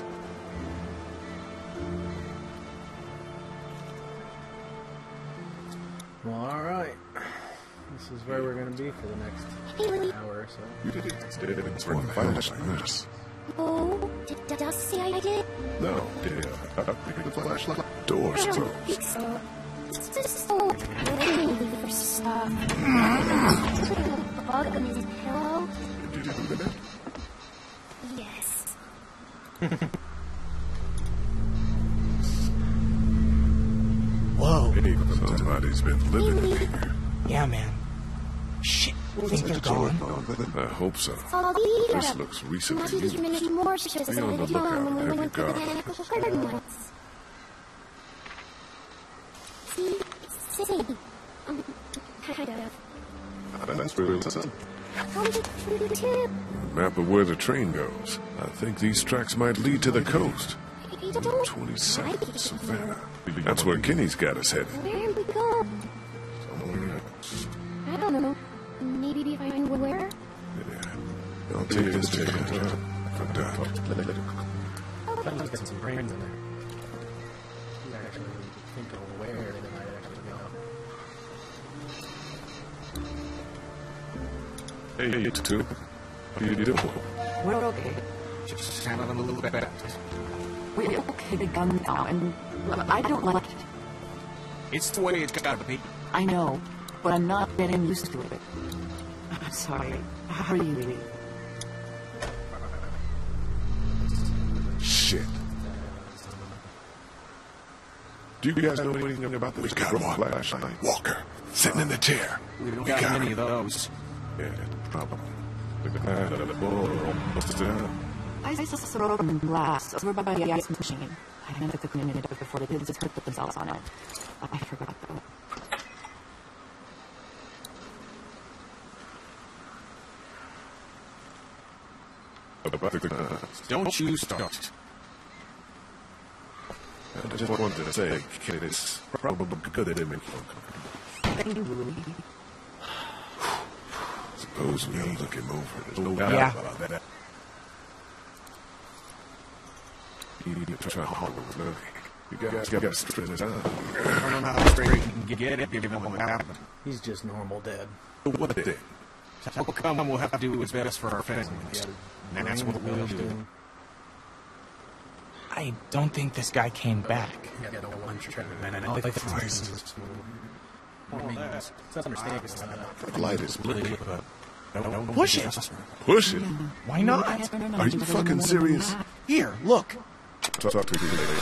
Well, alright. This is where we're going to be for the next hour or so. You didn't bring the flashlight. Oh, did I say I did? No, did the flashlight? Doors I don't closed. think so. It's just so waiting for stuff. Bug on his pillow. Did you do that? Yes. Whoa. Somebody's been living in here. Yeah, man. Shit. Think they're gone? I hope so. All the This looks recently My teacher used. Minnie Moore showed us Be how on the to do lookout when in we every went to the garden. botanical garden once. See? Kind of. That's really something. How did it too? Map of where the train goes. I think these tracks might lead to the coast. 22nd, Savannah. That's where Kenny's got us headed. Where did we go? I don't know. Maybe find where? I'll take this to you. For Doc. Let's get some brains in there. You actually think of where they might actually go. Hey, you two. How you doing? We're okay. Just sounded a little bit better. We're okay, the gun now, and I don't like it. It's the way it's gotta be. I know, but I'm not getting used to it. I'm sorry. How are you? Shit. Do you guys know anything about this? We got one flashlight. Walker, sitting in the chair. We don't got many of those. Yeah, probably. The guy at the ball busted out. I saw broken glass over by the ice machine. I meant to clean it up before the kids hurt themselves on it. I forgot, though. Don't you start. I just wanted to say, kid, it's probably good at him. Suppose we look him over. There's no doubt about that. You need to try hard with Lily. You guys got to straighten this out. I don't know how straight you can get it, given what happened. He's just normal dead. What did? How come we'll have to do what's best for our families? And that's what we'll do. I don't think this guy came back. The light is blinking. Push it! Push it? Why not? Are you fucking serious? Here, look. Talk to you later.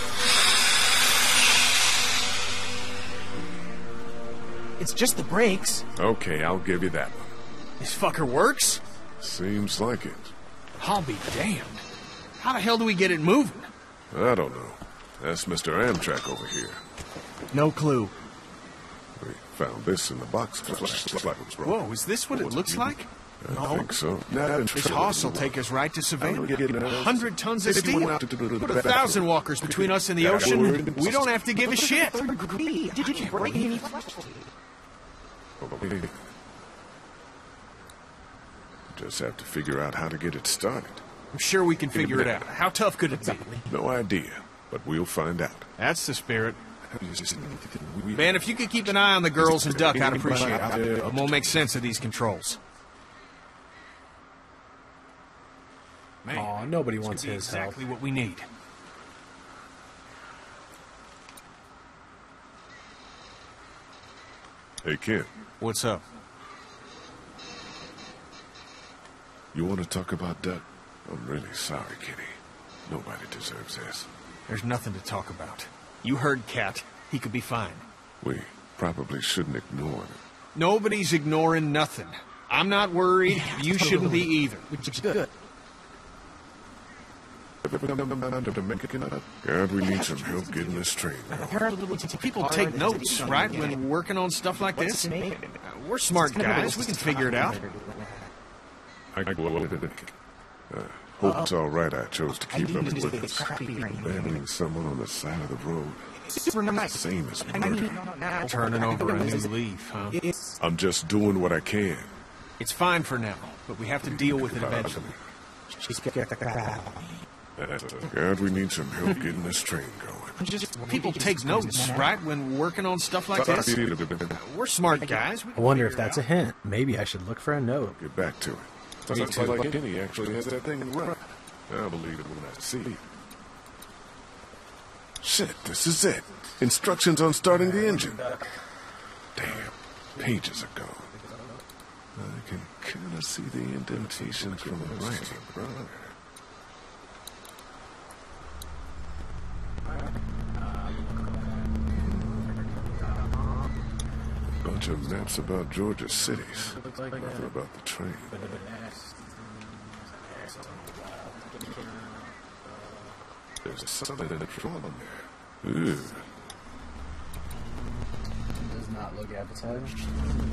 It's just the brakes. Okay, I'll give you that one. This fucker works? Seems like it. I'll be damned. How the hell do we get it moving? I don't know. That's Mr. Amtrak over here. No clue. We found this in the box. Whoa, is this what it looks like? I think so. This hoss will take us right to Savannah. 100 tons of steel. Put 1,000 walkers between us and the ocean. We don't have to give a shit. Just have to figure out how to get it started. I'm sure we can figure it out. How tough could it be? No idea, but we'll find out. That's the spirit. Man, if you could keep an eye on the girls and Duck, I'd appreciate it. And we'll make sense of these controls. Aw, nobody wants his exactly help. What we need. Hey, kid. What's up? You want to talk about Duck? I'm really sorry, Kitty. Nobody deserves this. There's nothing to talk about. You heard Cat. He could be fine. We probably shouldn't ignore him. Nobody's ignoring nothing. I'm not worried. You shouldn't be either. Which is good. God, we need some help getting this train going. People take notes, right, when working on stuff like this? We're smart guys. We can figure it out. Hope it's all right I chose to keep up with this. Abandoning someone on the side of the road. Same as murder. Turning over a new leaf, huh? I'm just doing what I can. It's fine for now, but we have to deal with it eventually. God, we need some help getting this train going. People take notes, right, when working on stuff like this? We're smart guys. I wonder if that's a hint. Maybe I should look for a note. Get back to it. Sounds like Kenny actually has that thing right. I'll believe it when I see it. Shit, this is it. Instructions on starting the engine. Damn, pages are gone. I can kind of see the indentations from the writing. Bunch of maps about Georgia cities. Nothing about the train. There's something in the drum there. Ew. Does not look appetizing.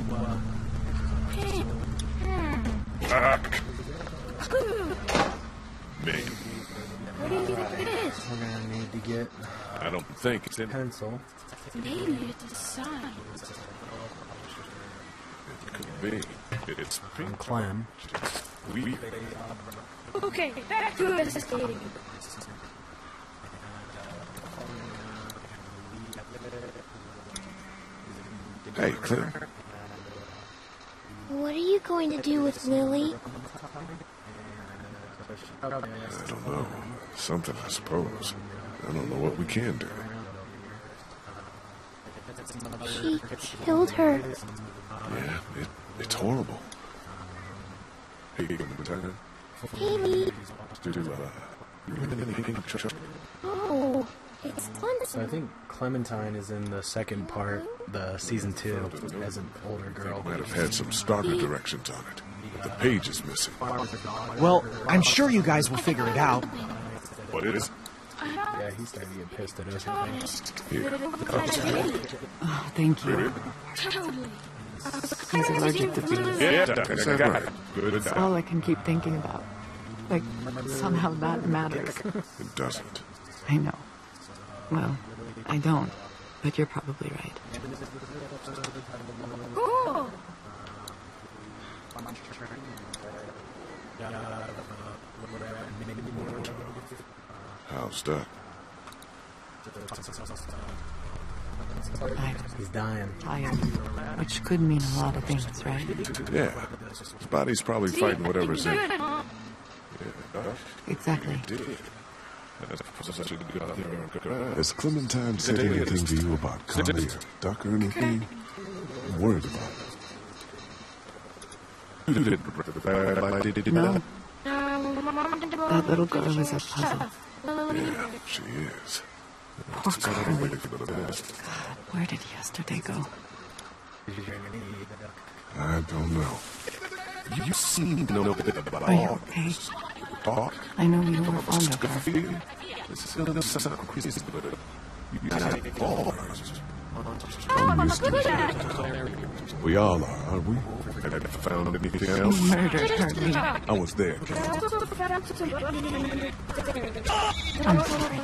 Maybe. What do you think it is? We're gonna need to get. I don't think it's in pencil. Maybe it's a sign. It could be. It's from Clem. Weird. Okay, back to investigating. Hey, Clem. What are you going to do with Lily? I don't know. Something, I suppose. I don't know what we can do. She killed her. Yeah, it's horrible. Hey, Clementine. Haley. Oh, it's Clementine. So I think Clementine is in the second part, the season 2, as an older girl. Might have had some starter directions on it, but the page is missing. Well, I'm sure you guys will figure it out. What is it? Yeah, he's starting to get pissed at us, I think. Here. Oh, thank you. He's allergic to bees. Yeah, that's right. Good. That's all I can keep thinking about. Like, somehow that matters. It doesn't. I know. Well, I don't, but you're probably right. Oh. How's that? He's dying. Tired. Which could mean a lot of things, right? Yeah. His body's probably fighting whatever's in it. Yeah. Exactly. Has Clementine said anything to you about Connie or Duck or anything? I'm worried about it. No. That little girl is a puzzle. Yeah, she is. Poor Carly. God, where did yesterday go? I don't know. You seem to know a bit about Are you okay? talk. I know you were fond of her. We all are, aren't we? Have you found anything else? You murdered her, Lee. I was there, Ken. I'm sorry.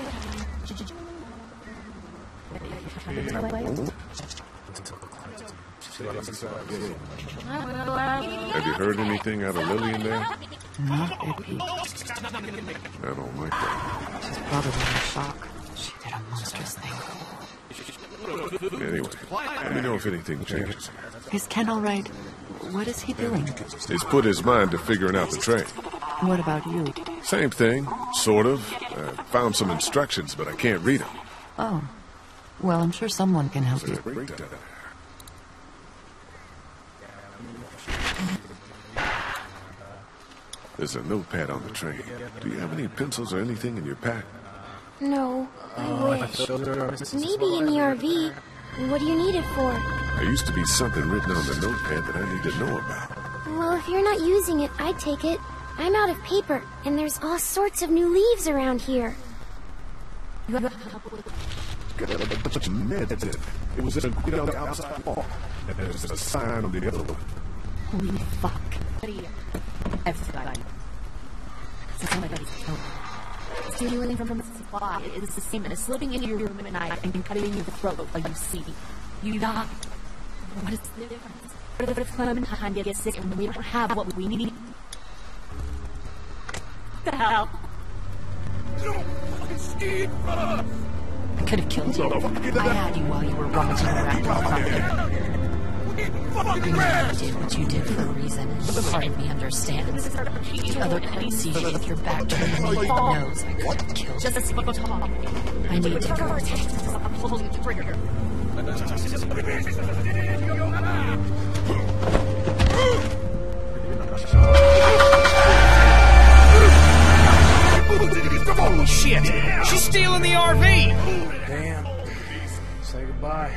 Have you heard anything out of Lillian there? Not a peep. I don't like that. She's probably in shock. She did a monstrous thing. Anyway, let me know if anything changes. Is Ken all right? What is he doing? He's put his mind to figuring out the train. What about you? Same thing, sort of. Found some instructions, but I can't read them. Oh. Well, I'm sure someone can help you. There's a notepad on the train. Do you have any pencils or anything in your pack? No, I wish. Maybe in the RV. What do you need it for? There used to be something written on the notepad that I need to know about. Well, if you're not using it, I'd take it. I'm out of paper, and there's all sorts of new leaves around here. Got a bunch of meds in it. It was in a outside wall. And there's a sign on the other one. Holy fuck. Everybody. Somebody's killed. Stealing from the supply is the same as slipping into your room at night and cutting your throat while you see. You die. What is the difference? What if Clementine gets sick and we don't have what we need? The hell? I could have killed you. I had you while you were rummaging around in the property. You did what you did for a reason, and part of me understands. The other part sees you with your back to me knows I could have killed you. I need to go. I'm pulling the trigger. Holy shit! She's stealing the RV! Damn. Say goodbye.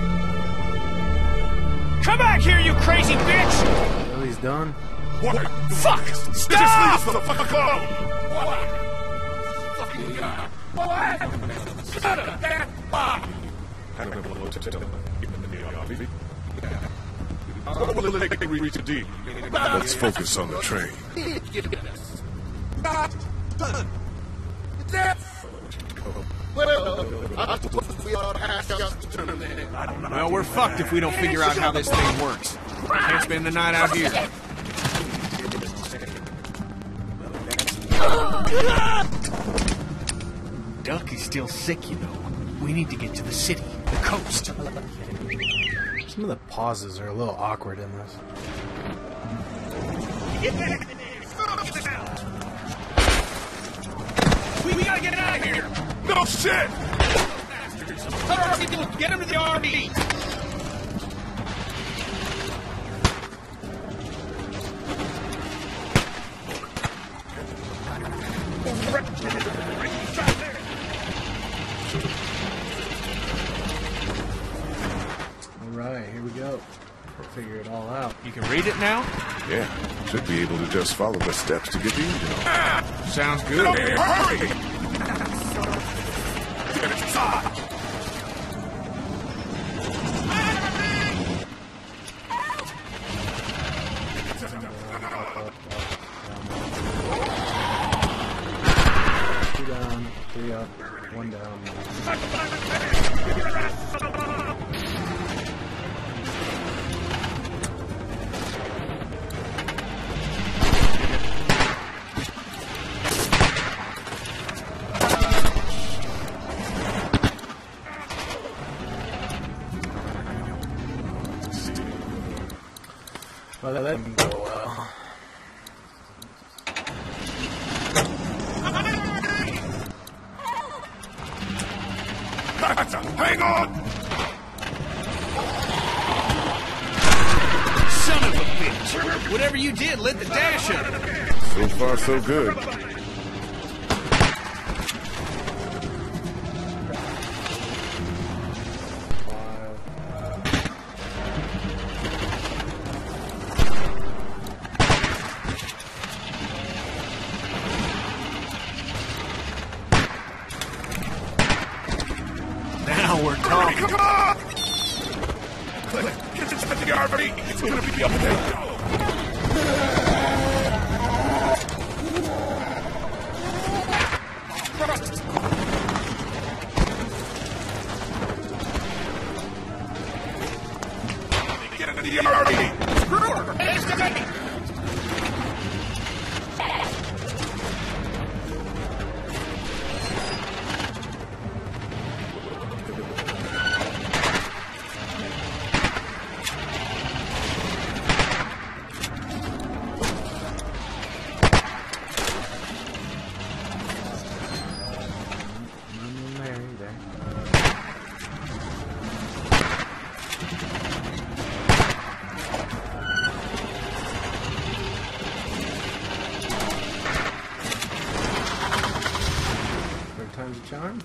Come back here, you crazy bitch! Lily's done. What? Fuck! Stop! Just leave us the fuck alone! Let's focus on the train. Well, we're fucked if we don't figure out how this thing works. Can't spend the night out here. Duck is still sick, you know. We need to get to the city, the coast. Some of the pauses are a little awkward in this. We gotta get out of here! No shit! Get him to the RV! Alright, here we go. We'll figure it all out. You can read it now? Yeah, should be able to just follow the steps to get the engine on. Sounds good. Hurry! Two down, three up, one down. Well, that didn't go well. Hang on! Son of a bitch! Whatever you did lit the dash up. So far, so good. Now we're talking. Come on! Get this at the RV! It's gonna be up there! Get into the RV! Screw her! Time's a charm.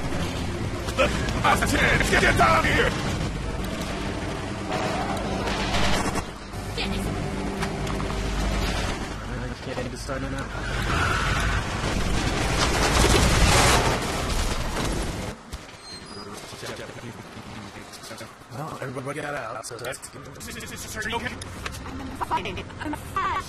Get down here! I can't get started now. Well, everybody got out, so that's good. Are you okay? I'm fine.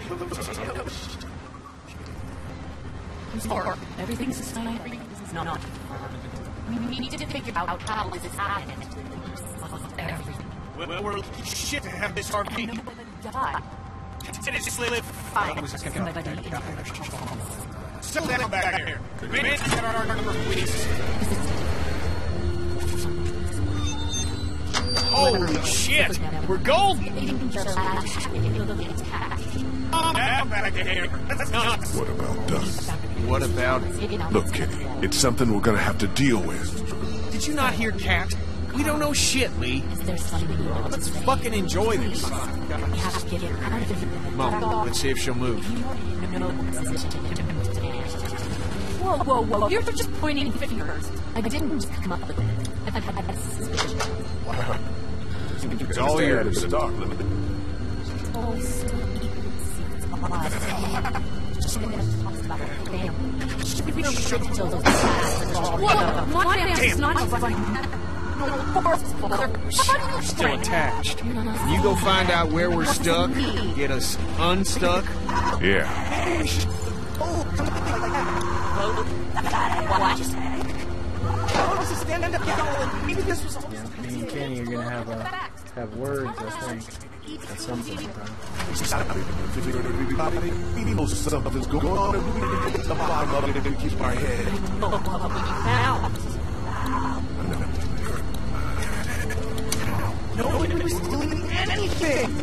Everything's fine. Everything's not. We need to figure out how this is happening. Everything. Well, we're shit to have this RV. Die. It's live. Fine. Somebody. Settle down back here. Man, get our number, please. Holy shit! We're golden! Back here. That's nuts. What about Dust? What about Look, Kitty, it's something we're gonna have to deal with. Did you not hear Cat? We don't know shit, Lee. Let's fucking enjoy this. Mom, let's see if she'll move. Whoa. You're just pointing fingers. I didn't just come up with it. I've had a suspicion. It's all yours. Still attached. You go find out where we're stuck, get us unstuck. Yeah. Yeah, me and Kenny are gonna have words, I think, at some point in time. Something's going on, and we need to get to the bottom of it and keep our head. Nobody's doing anything!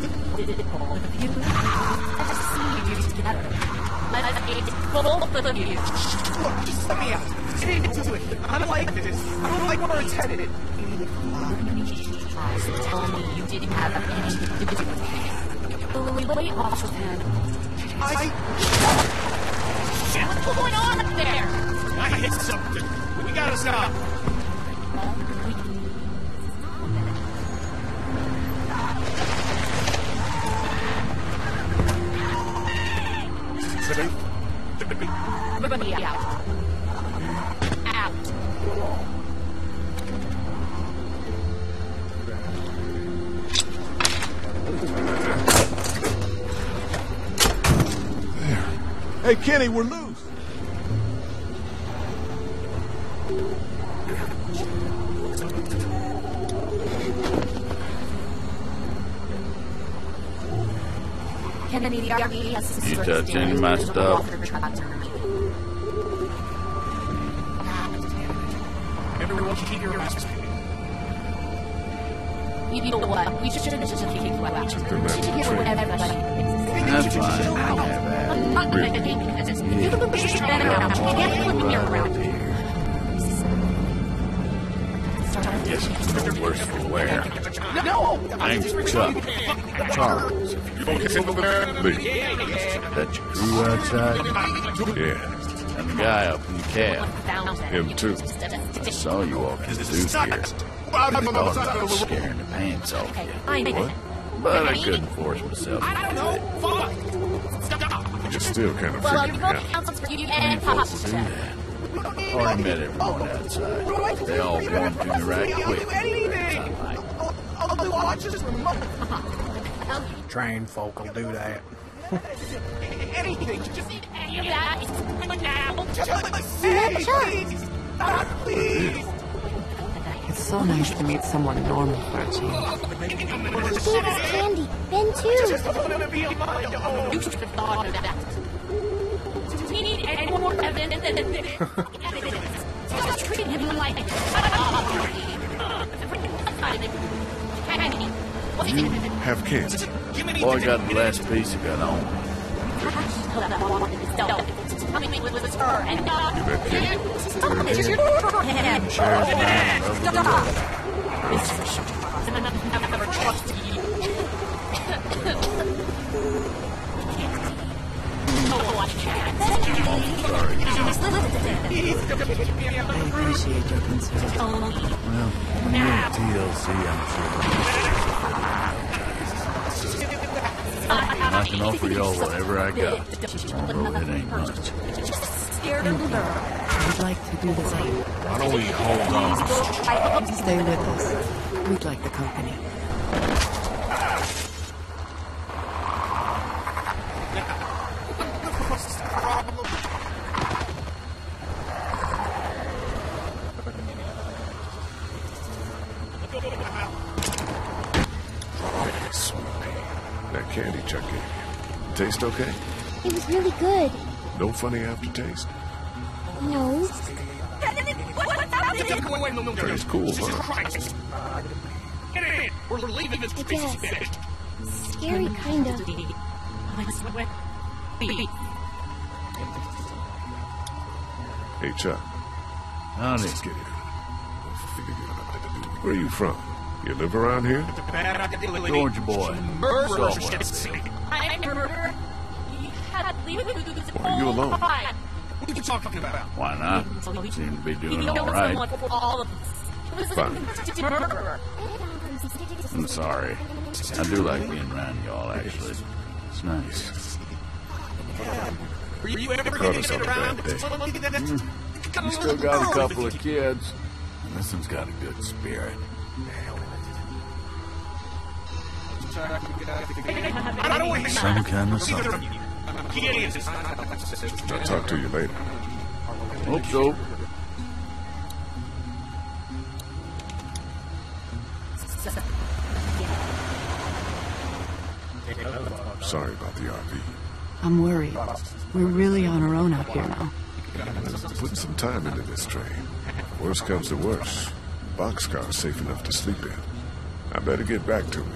Both of you. Look, just let me out. into it. I don't like this. I don't like where it's headed. Tell me you didn't have anything to do with it. Lay off of him. What's going on up there? I hit something. We gotta stop. Everybody out. Out. There. Hey, Kenny, we're loose. You touch any of my stuff? Everyone keep your eyes. You know what? We should just kick you out. That's fine. I have that. Yes, it's no worse for wear. I'm Chuck. Charles. Lee. That your crew outside? Yeah. And the guy up in the cab. Him too. I saw you walking through here. I thought about scaring the pants off you. What? But I couldn't force myself to do it. You're still kind of freaking me out. Folks do that. Already met everyone outside. They all going to me right quick. Trained folk will do that. Anything. Just Any of that. please. It's so nice to meet someone normal for a change. He gave us candy. Ben too. You should have thought of that. Do we need any more evidence than this? Just treat him like You have candy. Boy got the last piece he got on. I appreciate your concern. Well, when you're in TLC, I'm sure. I can offer y'all whatever I got. Although it ain't much. We'd like to do the same. Why don't we hold on? Stay with us. We'd like the company. That candy Chuck gave you. Taste okay? It was really good. No funny aftertaste? No. Tastes cool, huh? We're leaving this Yes. Scary, kind of. Hey, Chuck. Howdy. Let's get it. Where are you from? You live around here? Georgia boy. I'm murderer. Why are you alone? What are you talking about? Why not? Seem to be doing all right. Fine. I'm sorry. I do like being around y'all, actually. It's nice. Were you ever Caught us on a bad day. You still got a couple of kids. And this one's got a good spirit. Some kind of something. I'll talk to you later. Hope so. Sorry about the RV. I'm worried. We're really on our own out here now. Putting some time into this train. Worst comes to worst. Boxcar's safe enough to sleep in. I better get back to it.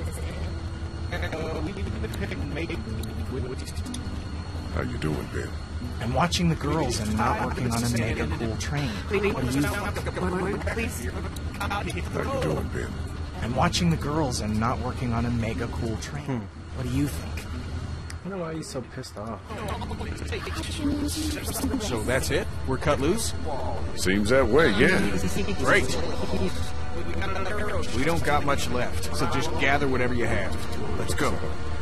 How you doing, Ben? I'm watching the girls and not working on a mega cool train. What do you think? Please. How you doing, Ben? I'm watching the girls and not working on a mega cool train. What do you think? I wonder why he's so pissed off. So that's it? We're cut loose? Seems that way, yeah. Great. We don't got much left, so just gather whatever you have. Let's go.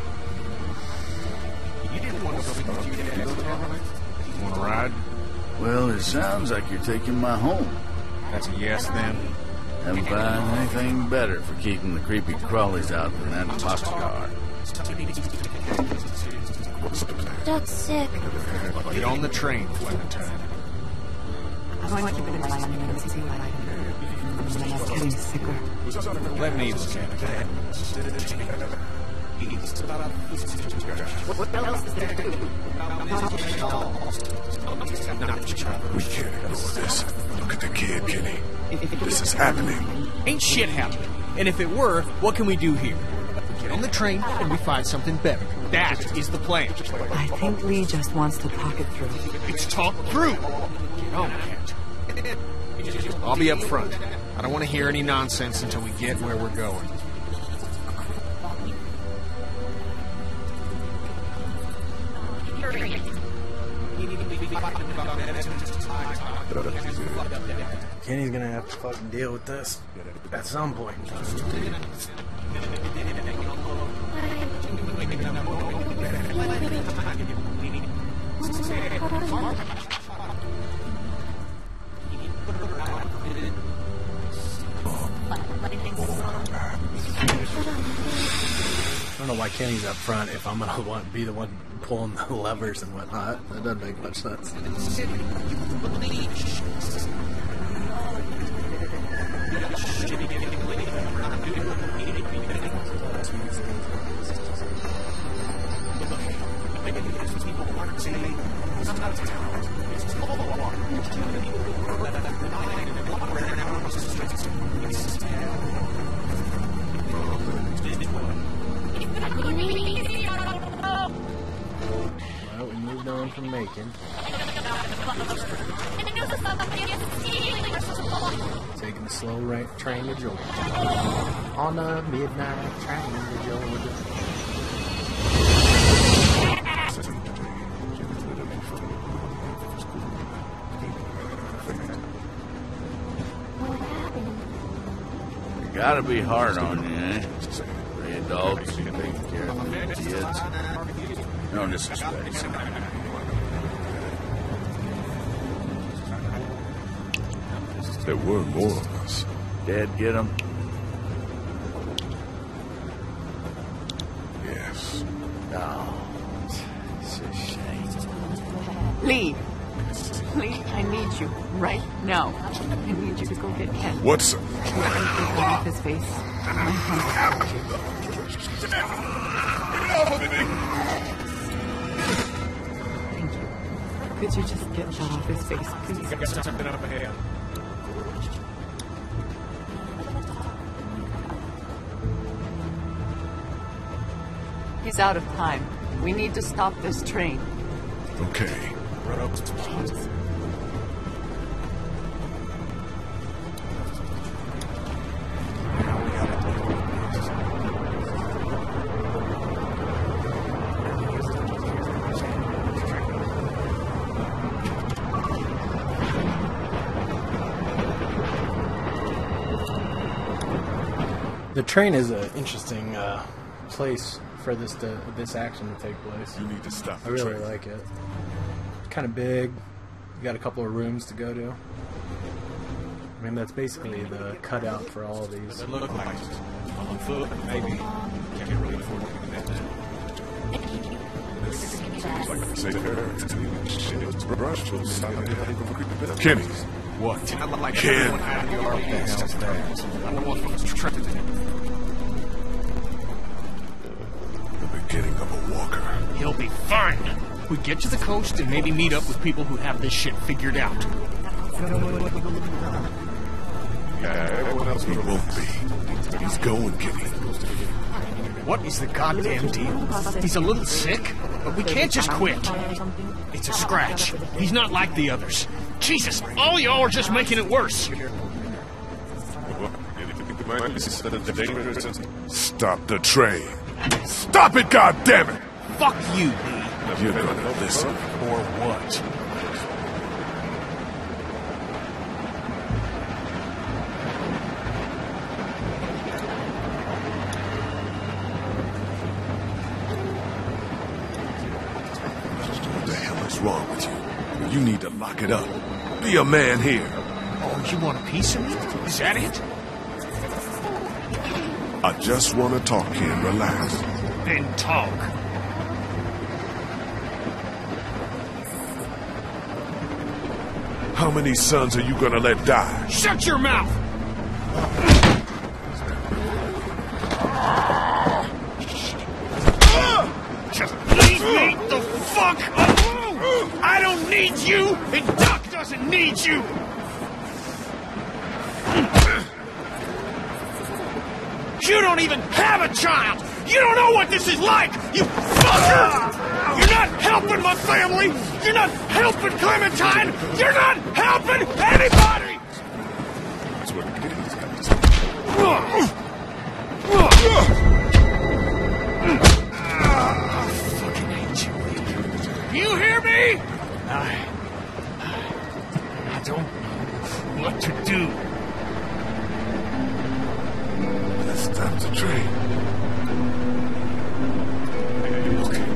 Want to ride? Well, it sounds like you're taking my home. That's a yes, then? Haven't found anything better for keeping the creepy crawlies out than that boxcar. That's sick. Get on the train, Clementine. I'm going to keep it in mind and see what I can do. I'm getting sicker. Let me scan it. What else is there to do? We can't ignore this. Look at the kid, Kenny. This is happening. Ain't shit happening. And if it were, what can we do here? We get on the train and we find something better. That is the plan. I think Lee just wants to talk it through. It's talk through. Get on, Kent. I'll be up front. I don't want to hear any nonsense until we get where we're going. Kenny's gonna have to fucking deal with this at some point. I don't know why Kenny's up front if I'm gonna be the one pulling the levers and whatnot. That doesn't make much sense. Well, we moved on from Macon. Taking the slow train to Georgia. On a midnight train to Georgia. It gotta be hard on you, eh? For your dogs, taking care of the kids. No disrespect. There were more of us. Dad get them? Yes. Oh, it's a shame. Lee! Lee, I need you right now. I need you to go get Ken. What's up? Get off his face. Thank you. Could you just get that off his face, please? He's out of time. We need to stop this train. Okay. The train is an interesting place for this action to take place. You need to stop. I really like it. It's kind of big. You got a couple of rooms to go to. I mean, that's basically the cutout for all of these. It look like on foot, maybe. Can't really afford to do that. Kenny. What? Ken. The beginning of a walker. He'll be fine. We get to the coast and maybe meet up with people who have this shit figured out. Yeah, everyone else he won't be. He's going, Kenny. What is the goddamn deal? He's a little sick, but we can't just quit. It's a scratch. He's not like the others. Jesus, all y'all are just making it worse. Stop the train. Stop it, goddammit! Fuck you, Lee. You're gonna listen. Or what? What the hell is wrong with you? You need to lock it up. Be a man here. Oh, you want a piece of me? Is that it? I just want to talk here and relax. Then talk. How many sons are you gonna let die? Shut your mouth! Just leave me the fuck alone! I don't need you, and Doc doesn't need you! You don't even have a child! You don't know what this is like! You fucker! You're not helping my family! You're not helping Clementine! You're not helping anybody! That's what it is. Fucking hate you. You hear me? I don't know what to do. Stop the train. Okay.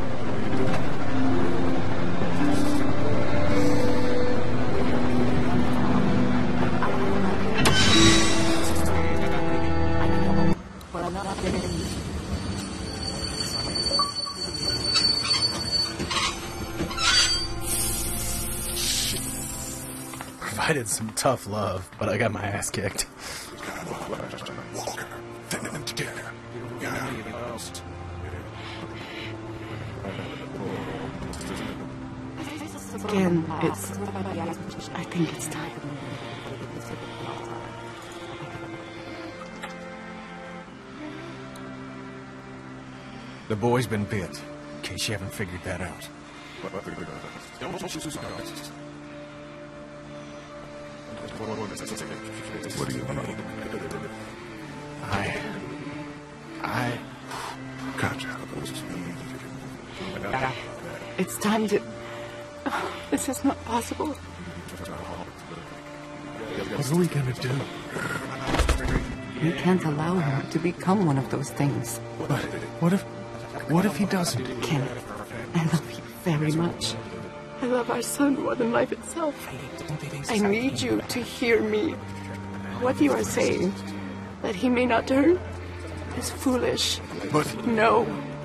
Provided some tough love, but I got my ass kicked. Again, I think it's time. The boy's been bit, in case you haven't figured that out. What do you mean? Gotcha. It's time to... This is not possible. What are we gonna do? We can't allow him to become one of those things. But what if he doesn't? Ken, I love you very much. I love our son more than life itself. I need you to hear me. What you are saying, that he may not turn, is foolish. But... No.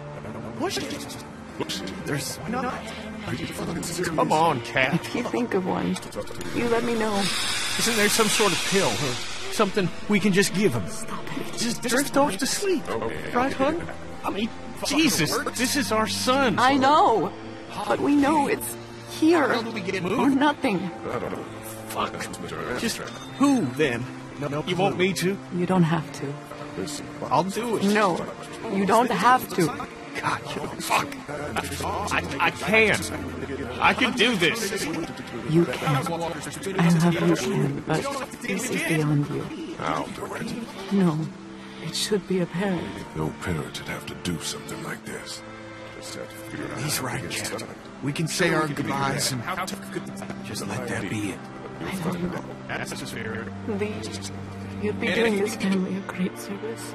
There's not... Come on, Kat. If you think of one, you let me know. Isn't there some sort of pill or something we can just give him? Stop it. Just drift off to sleep. Right, hon? I mean, Jesus, this is our son. I know. But we know it's here or nothing. Fuck. Just who, then? You want me to? You don't have to. I'll do it. No, you don't have to. God, fuck. I can. I can do this. You can. I love you, Ken, but this is beyond you. I'll do it. No, it should be apparent. No parent should have to do something like this. He's right, Ken. We can say our goodbyes and just let that be it. I know you will. Lee, you'd be doing this family a great service.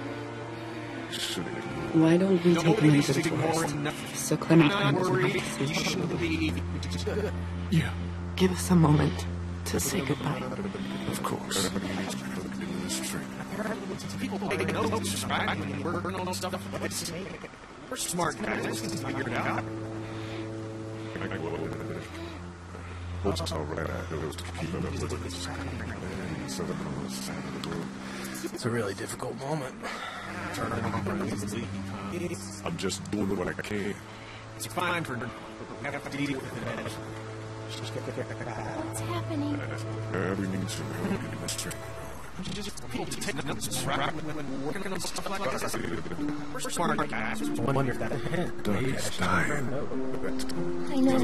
Why don't we take him into the forest so Clementine doesn't have to see him? Yeah. Give us a moment to say goodbye. Of course. We're smart guys. We can figure it out. It's a really difficult moment. I'm just doing what I can. It's fine for have to deal with it. What's happening? Everything's straight. people to take notes when working on stuff like this. We're smart guys. I wonder if that's a hint. Doug is dying. I know.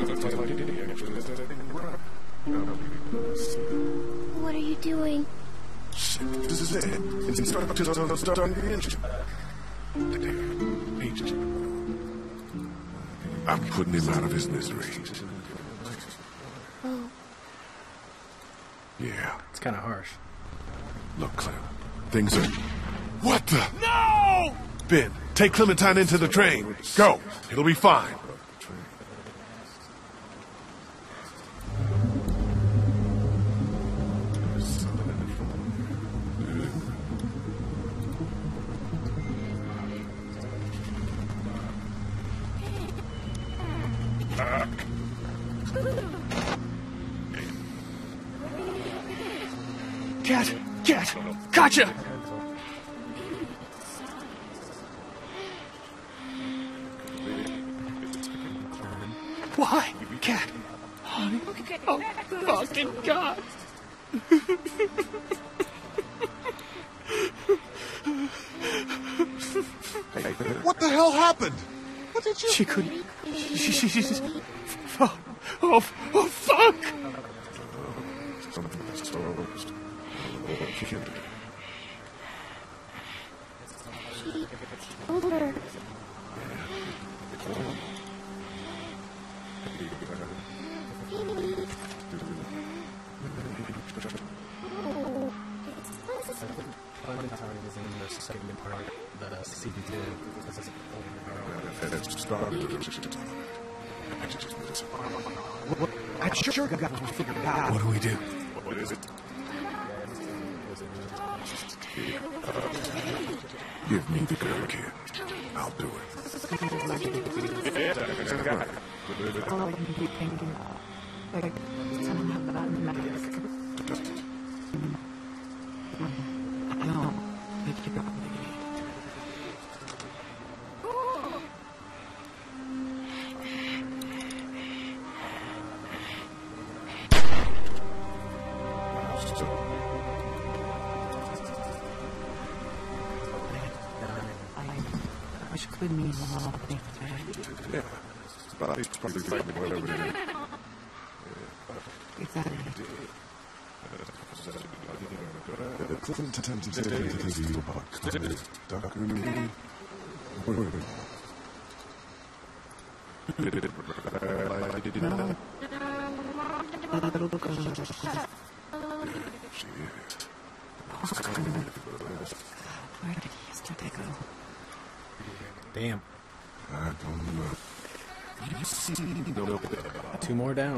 What are you doing? This is it. Instructions on starting the engine. I'm putting him out of his misery. Oh. Yeah. It's kind of harsh. Look, Clem. Things are... What the... No! Ben, take Clementine into the train. Go. It'll be fine. Cat! Gotcha! Why? Cat! Oh, fucking God! What the hell happened? What did you... She couldn't... She's... Oh, fuck! She told her. I sure got to figure it out. What do we do? What is it? Give me the girl, kid. I'll do Which could mean a lot of things. Yeah. Body's probably fighting whatever it is. Exactly. Where did he yesterday go? Damn. I don't know. Two more down.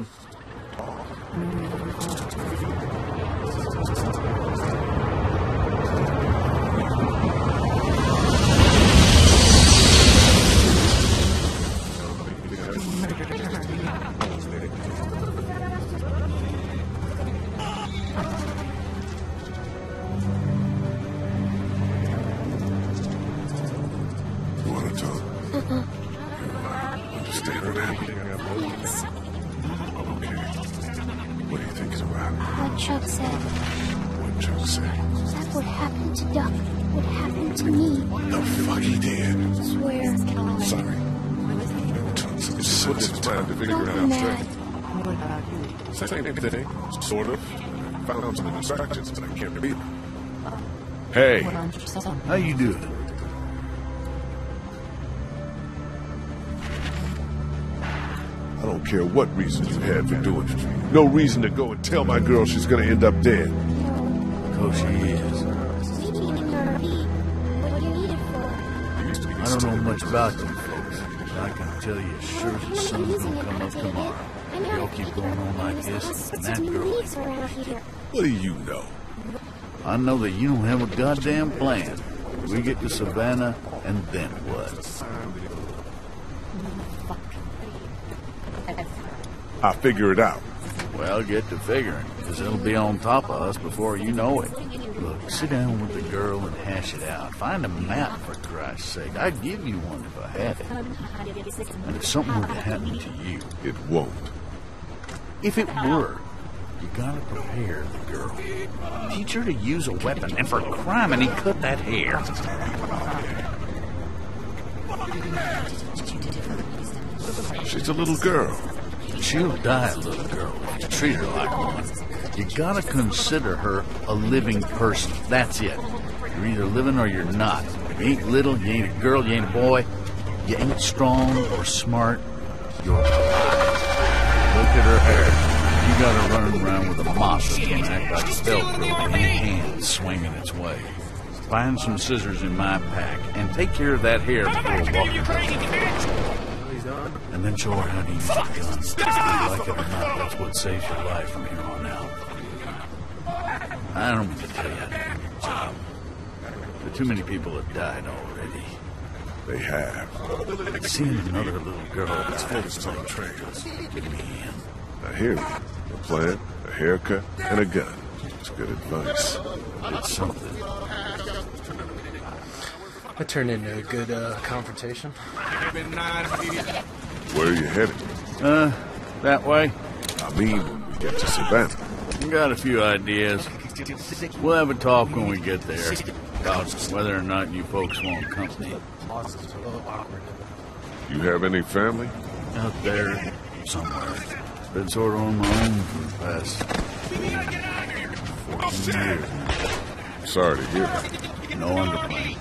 Chuck said. What Chuck said? That what happened to Duck would happen to me. The fuck he did? I swear. Sorry. Took some time to figure it out straight. Same thing, sort of. Found some distractions, but I can't repeat them. Hey, How you doing? I don't care what reason you had for doing it. No reason to go and tell my girl she's gonna end up dead. Because she is. I don't know much about them folks, but I can tell you as sure as the sun's gonna come up tomorrow. Y'all keep going on like this, and that girl ain't gonna make it. What do you know? I know that you don't have a goddamn plan. We get to Savannah, and then what? I'll figure it out. Well, get to figuring, because it'll be on top of us before you know it. Look, sit down with the girl and hash it out. Find a map, for Christ's sake. I'd give you one if I had it. And if something were to happen to you... It won't. If it were, You gotta prepare the girl. Teach her to use a weapon, and for crime, and he cut that hair. She's a little girl. She'll die a little girl if you treat her like one. You gotta consider her a living person. That's it. You're either living or you're not. You ain't little, you ain't a girl, you ain't a boy. You ain't strong or smart. You're alive. Look at her hair. You gotta run around with a mop that's gonna act like Velcro with any hand swinging its way. Find some scissors in my pack and take care of that hair before walking. And then show her how to use a gun. Like it or not, that's what saves your life from here on out. I don't mean to tell you how to do your job, but too many people have died already. They have. Seeing another little girl that's focused on trails. Give me in. I hear you. A plan, a haircut, and a gun. It's good advice. It's something. That turned into a good confrontation. Where are you headed? That way. I mean, when we get to Savannah. Got a few ideas. We'll have a talk when we get there. About whether or not you folks want company. You have any family? Out there, somewhere. Been sort of on my own for the past 14 years. Sorry to hear that. No underplaying.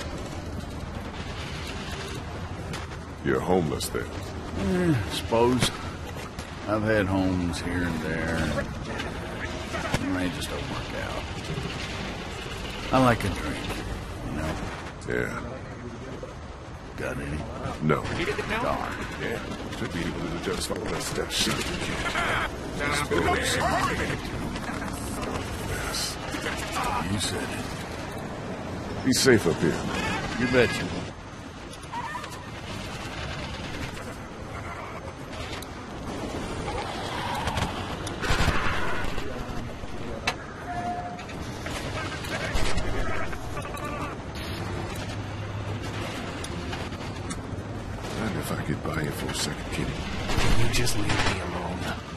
You're homeless then? Suppose. I've had homes here and there, and they just don't work out. I like a drink, you know? Yeah. Got any? No. Darn. Yeah. Should be able to just follow that step shit. Yes. You said it. Be safe up here. You betcha. By you for a second, Kitty. Can you just leave me alone?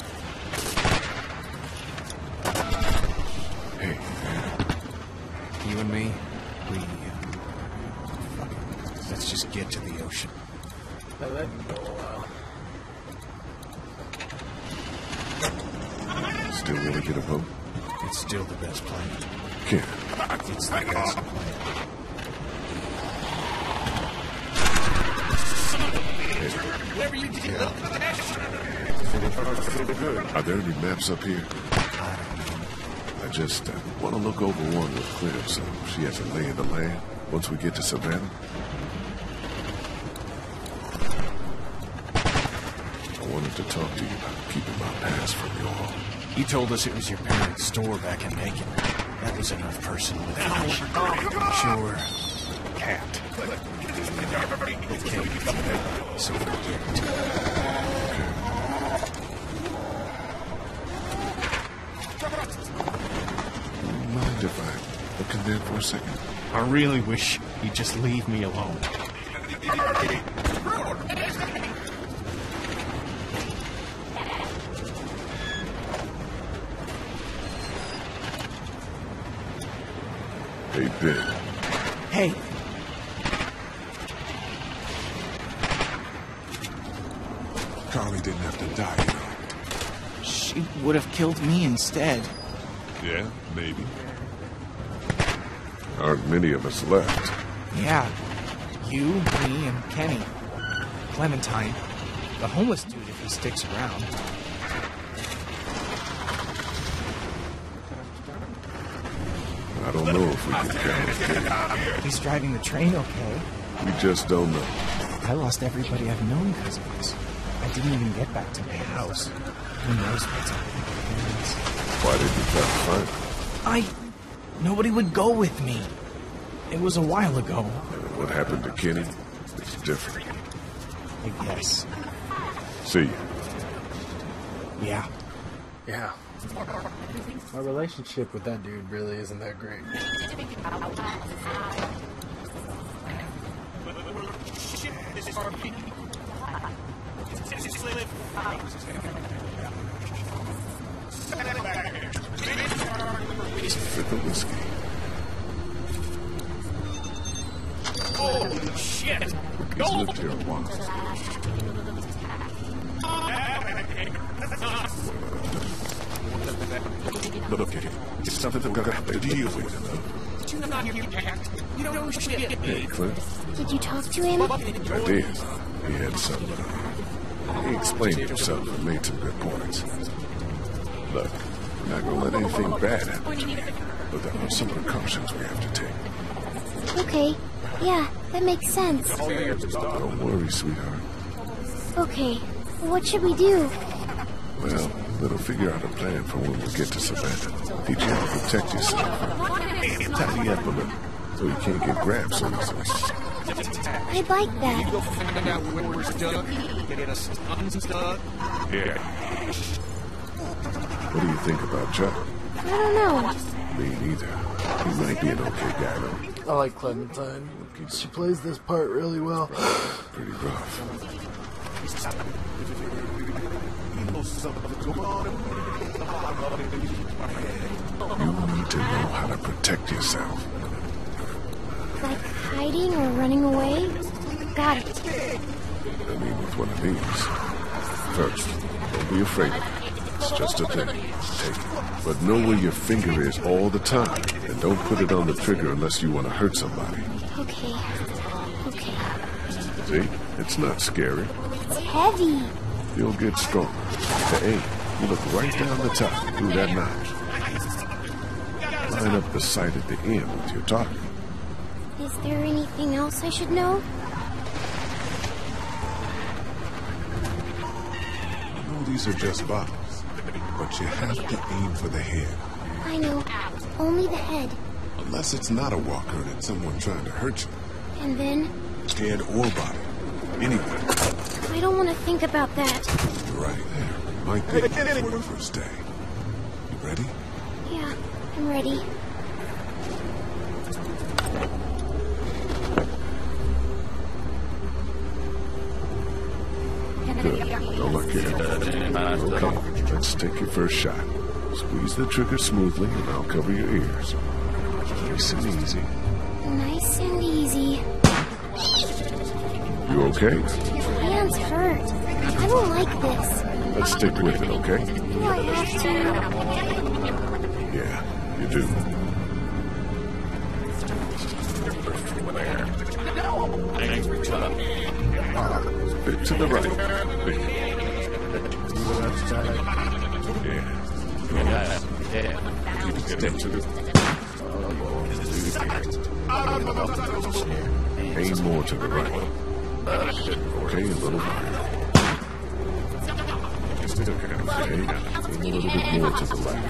Hey, you and me, let's just get to the ocean. Let me go a while. Still want to get a boat? It's still the best plan. Can't. It's the best plan. Whatever you do. Are there any maps up here? I just want to look over one real clear so she has a lay of the land once we get to Savannah. I wanted to talk to you about keeping my past from you all. You told us it was your parents' store back in Macon. That was enough person without sure. Cat. Okay. So forget it. Mind if I look in there for a second? I really wish you'd just leave me alone. Hey, Ben. Hey. Carly didn't have to die, you know. She would have killed me instead. Yeah, maybe. Aren't many of us left. Yeah. You, me, and Kenny. Clementine. The homeless dude if he sticks around. I don't know if we can count on Kenny. He's driving the train okay. We just don't know. I lost everybody I've known because of this. I didn't even get back to my house. Who knows what's happening to my parents? Why did you try to find them? Nobody would go with me. It was a while ago. What happened to Kenny is different. I guess. See you. Yeah. Yeah. My relationship with that dude really isn't that great. Shit! He's lived here a while. Look, it's something that we're gonna have to deal with. You don't know shit. Hey, Clint. Did you talk to him? I did. He had some. He explained himself and made some good points. Look, we're not gonna let anything bad happen to you, but there are some precautions we have to take. Okay. Yeah, that makes sense. Don't worry, sweetheart. Okay. What should we do? Well, we'll figure out a plan for when we get to Savannah. Teach you how to protect yourself. Tidy up a little, so you can't get grabbed so easily. I'd like that. Yeah. What do you think about Chuck? I don't know. Me neither. He might be an okay guy, though. I like Clementine. She plays this part really well. Pretty rough. You need to know how to protect yourself. Like hiding or running away? Got it. I mean, with one of these. First, don't be afraid of it. It's just a thing. Take it. But know where your finger is all the time. And don't put it on the trigger unless you want to hurt somebody. Okay. Okay. See? It's not scary. It's heavy. You'll get stronger. To aim, you look right down the top through that notch. Line up the sight at the end with your target. Is there anything else I should know? I know these are just bottles, but you have to aim for the head. I know. Only the head. Unless it's not a walker and it's someone trying to hurt you. And then? Head or body. Anyway. I don't want to think about that. Right there. Might be for the first day. You ready? Yeah, I'm ready. Good. Don't look your head. Okay, let's take your first shot. Squeeze the trigger smoothly and I'll cover your ears. Nice and easy. Nice and easy. You okay? My hands hurt. I don't like this. Let's stick with it, okay? Do I have to? Yeah, you do. Bit to the right. Yeah. Keep it steady to the... Aim more to the right. Okay, a little higher. Okay, aim a little bit more to the left.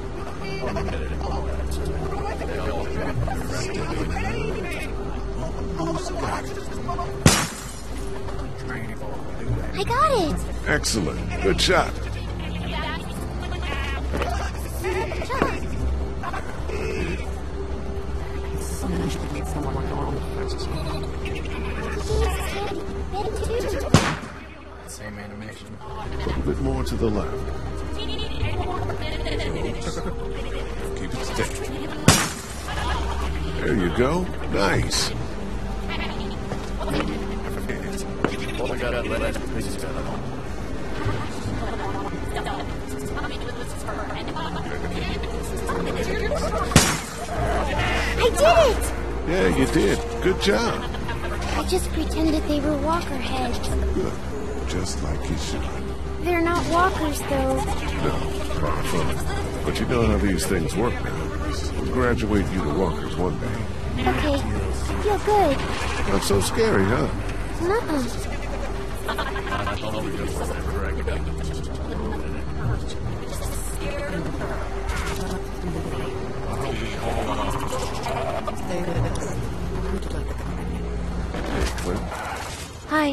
I got it! Excellent. Good shot. Same animation. A little bit more to the left. Keep it steady. There you go. Nice. I did it! Yeah, you did. Good job. I just pretended they were walker heads. Good. Just like you should. They're not walkers, though. No, far from it. But you know how these things work now. We'll graduate you to walkers one day. Okay. I feel good. Not so scary, huh? Nuh-uh. Hey, Clint. Hi.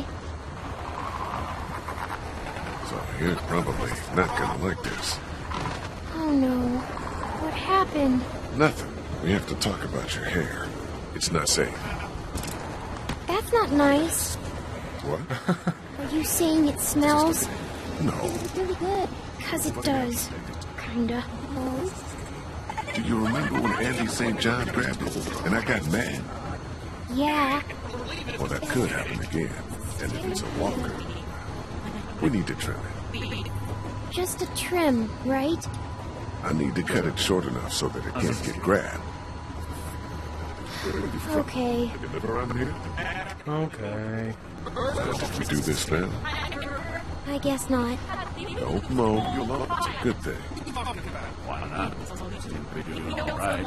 So you're probably not gonna like this. Oh no. What happened? Nothing. We have to talk about your hair. It's not safe. That's not nice. What? Are you saying it smells? No. Really good. 'Cause it does. Kinda. Do you remember when Andy St. John grabbed it and I got mad? Yeah. Well, that could happen again. And if it's a walker, we need to trim it. Just a trim, right? I need to cut it short enough so that it can't get grabbed. Okay. You live around here? Okay. We do this now? I guess not. Don't moan. It's a good thing. Why not? We're doing all right.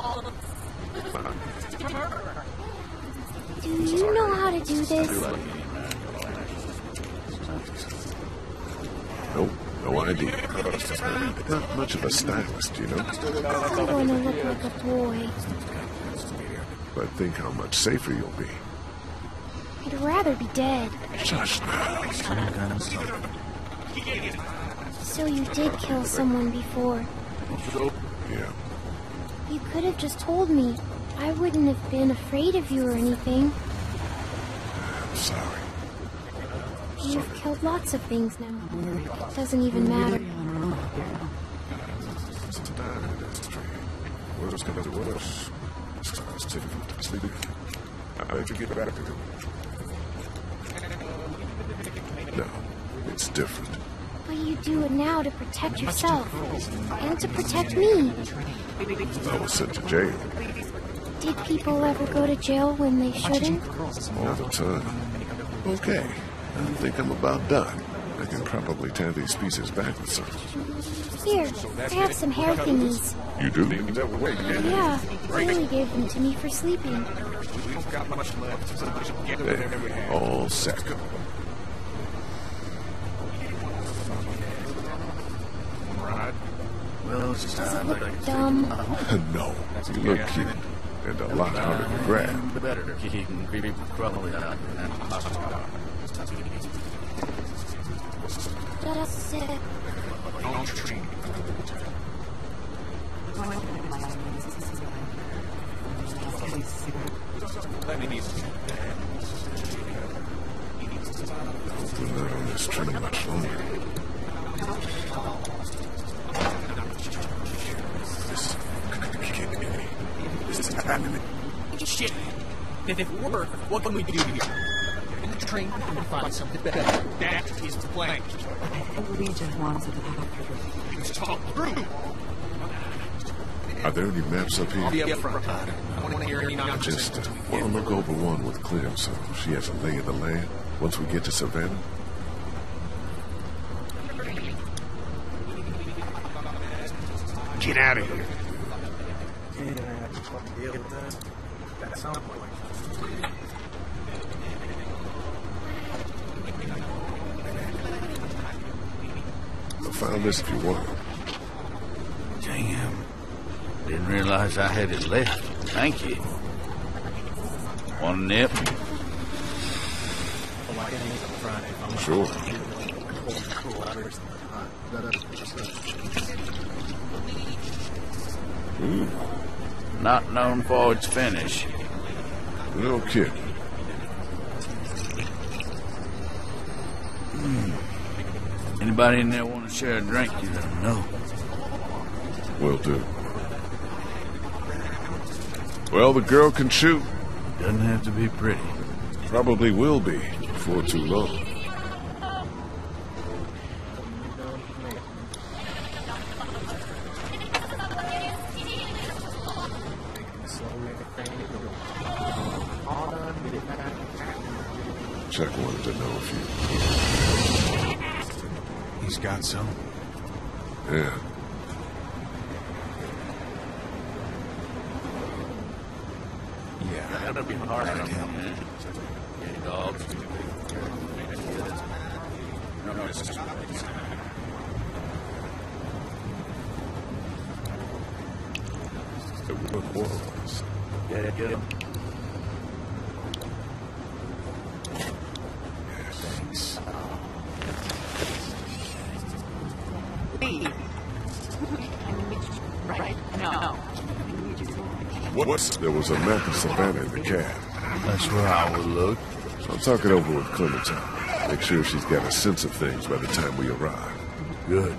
Do you know how to do this? Nope, no idea. Not much of a stylist, you know? I'm going to look like a boy. But think how much safer you'll be. I'd rather be dead. Shush now. So you did kill someone before. Yeah. You could have just told me. I wouldn't have been afraid of you or anything. I'm sorry. You've killed lots of things now. It doesn't even matter. No, it's different. But you do it now to protect yourself. And to protect me. I was sent to jail. Did people ever go to jail when they shouldn't? All the time. Okay, I think I'm about done. I can probably tie these pieces back with something. Here, I have some hair thingies. You do? Yeah, Lily gave them to me for sleeping. There, all set. Well, it's Does it look dumb? No, you look cute. And a lot harder to grab. better keeping creepy crawling out. That's it. We're not on this train much longer. This is happening. Shit. If it were, what can we do here? In the train, we can find something better. That is the plan. The Legion wants it. Let's talk through. Are there any maps up here? I'll be up front. I don't want to hear any I nonsense. just want to look over one with Clem so she has a lay of the land once we get to Savannah. Get out of here. I found this if you want it. Damn. Didn't realize I had it left. Thank you. Want a nip? Sure. Not known for its finish. No kidding. Anybody in there want to share a drink? You let them know. Will do. Well, the girl can shoot. Doesn't have to be pretty. Probably will be before too long. Chuck wanted to know if you... He's got some. Yeah. Yeah. That'll be hard on him. Yeah, dogs. Yeah, get him. Thanks. Right? No. What's... There was a map of Savannah in the cab. That's where I would look. I'll talk it over with Clementine. Make sure she's got a sense of things by the time we arrive. Good.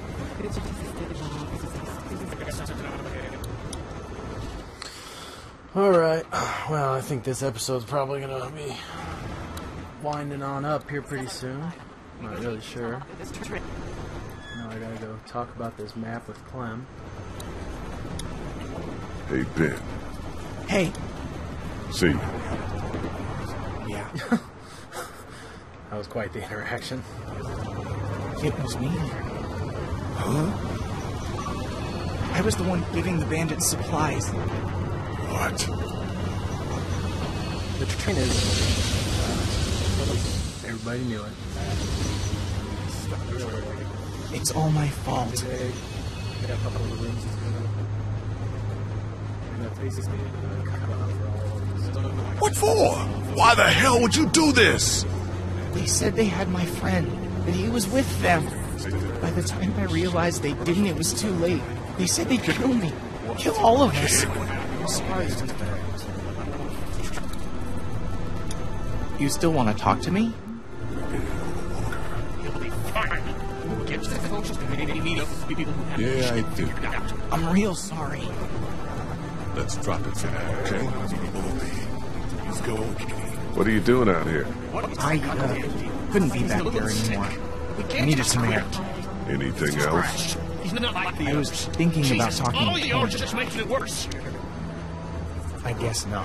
Alright, well, I think this episode's probably gonna be winding on up here pretty soon. Not really sure. Now I gotta go talk about this map with Clem. Hey, Ben. Hey. See you. Yeah. That was quite the interaction. It was me. Huh? I was the one giving the bandits supplies. What? The train is... everybody knew it. It's all my fault. What for? Why the hell would you do this? They said they had my friend, that he was with them. By the time I realized they didn't, it was too late. They said they'd kill me. Kill all of us. Sorry. You still want to talk to me? Yeah, I do. I'm real sorry. Let's drop it for now, okay? Let's go. What are you doing out here? I couldn't be back there anymore. I needed some air. Anything else? I was thinking about talking All to yours Ken. just making it worse. I guess not.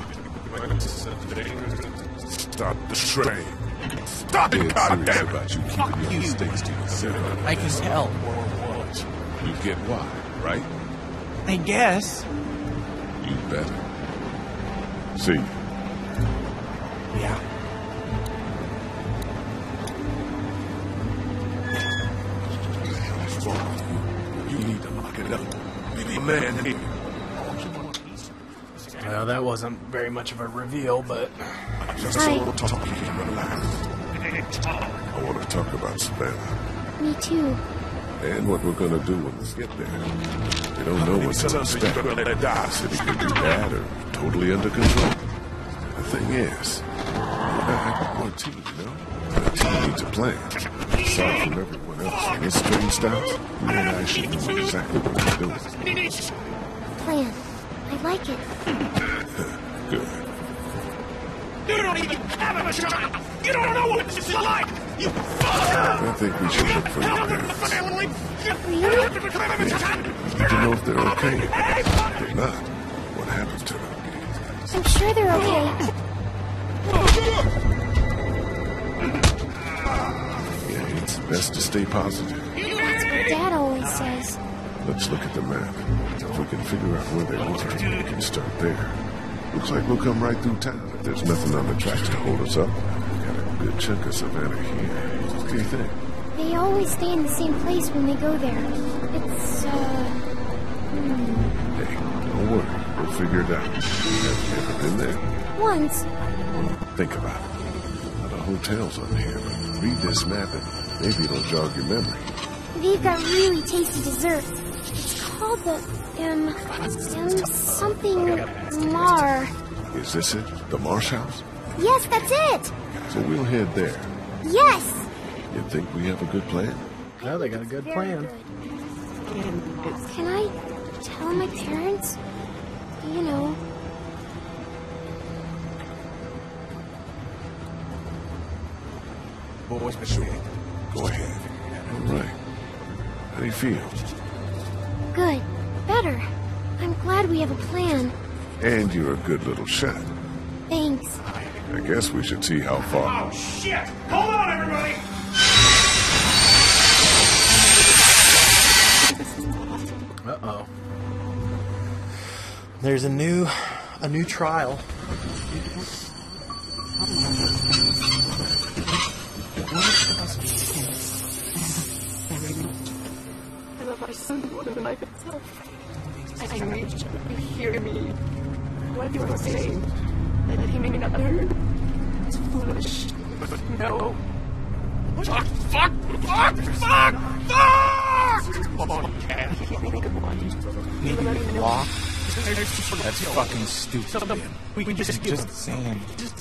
Stop the train. Stop it, goddamn about you keeping your mistakes to yourself. I can tell. You get why, right? I guess. You better. See. Yeah. You need to lock it up. Be a man here. Well, that wasn't very much of a reveal, but... Just a little talking and relax. I want to talk about Savannah. Me too. And what we're going to do when we get there. We don't know what to expect. The city could be bad or totally under control. The thing is, we're a team, you know? A team needs a plan. Aside from everyone else in this train stops, you and I should know exactly what we're doing. Plan. I like it. Good. You don't even have a child. You don't know what this is like. You I think we should look for your parents. family. Really? Yeah. Need to know if they're okay. If they're not, what happened to them? I'm sure they're okay. Yeah, it's best to stay positive. That's what Dad always says. Let's look at the map. If we can figure out where they were, we can start there. Looks like we'll come right through town. If there's nothing on the tracks to hold us up, we've got a good chunk of Savannah here. What do you think? They always stay in the same place when they go there. It's, Hey, don't worry. We'll figure it out. Have you ever been there? Once. Think about it. A lot of hotels on here, but read this map and maybe it'll jog your memory. They've got really tasty dessert. It's called the, something Mar. Is this it? The Marsh House? Yes, that's it! So we'll head there. Yes! You think we have a good plan? Well, they got a good plan. Can I tell my parents? You know. Boys, Sure. Go ahead. All right. How do you feel? Good. Better. I'm glad we have a plan. And you're a good little shot. Thanks. I guess we should see how far. Oh, shit! Hold on, everybody! Uh-oh. There's a new trial. I love my son more than life itself. I need you to hear me. What you are saying, that he may not hurt. It's foolish. No. Fuck! Fuck! Fuck! Fuck! Fuck! Come on, Cat. Maybe walk. That's fucking stupid. We can just saying.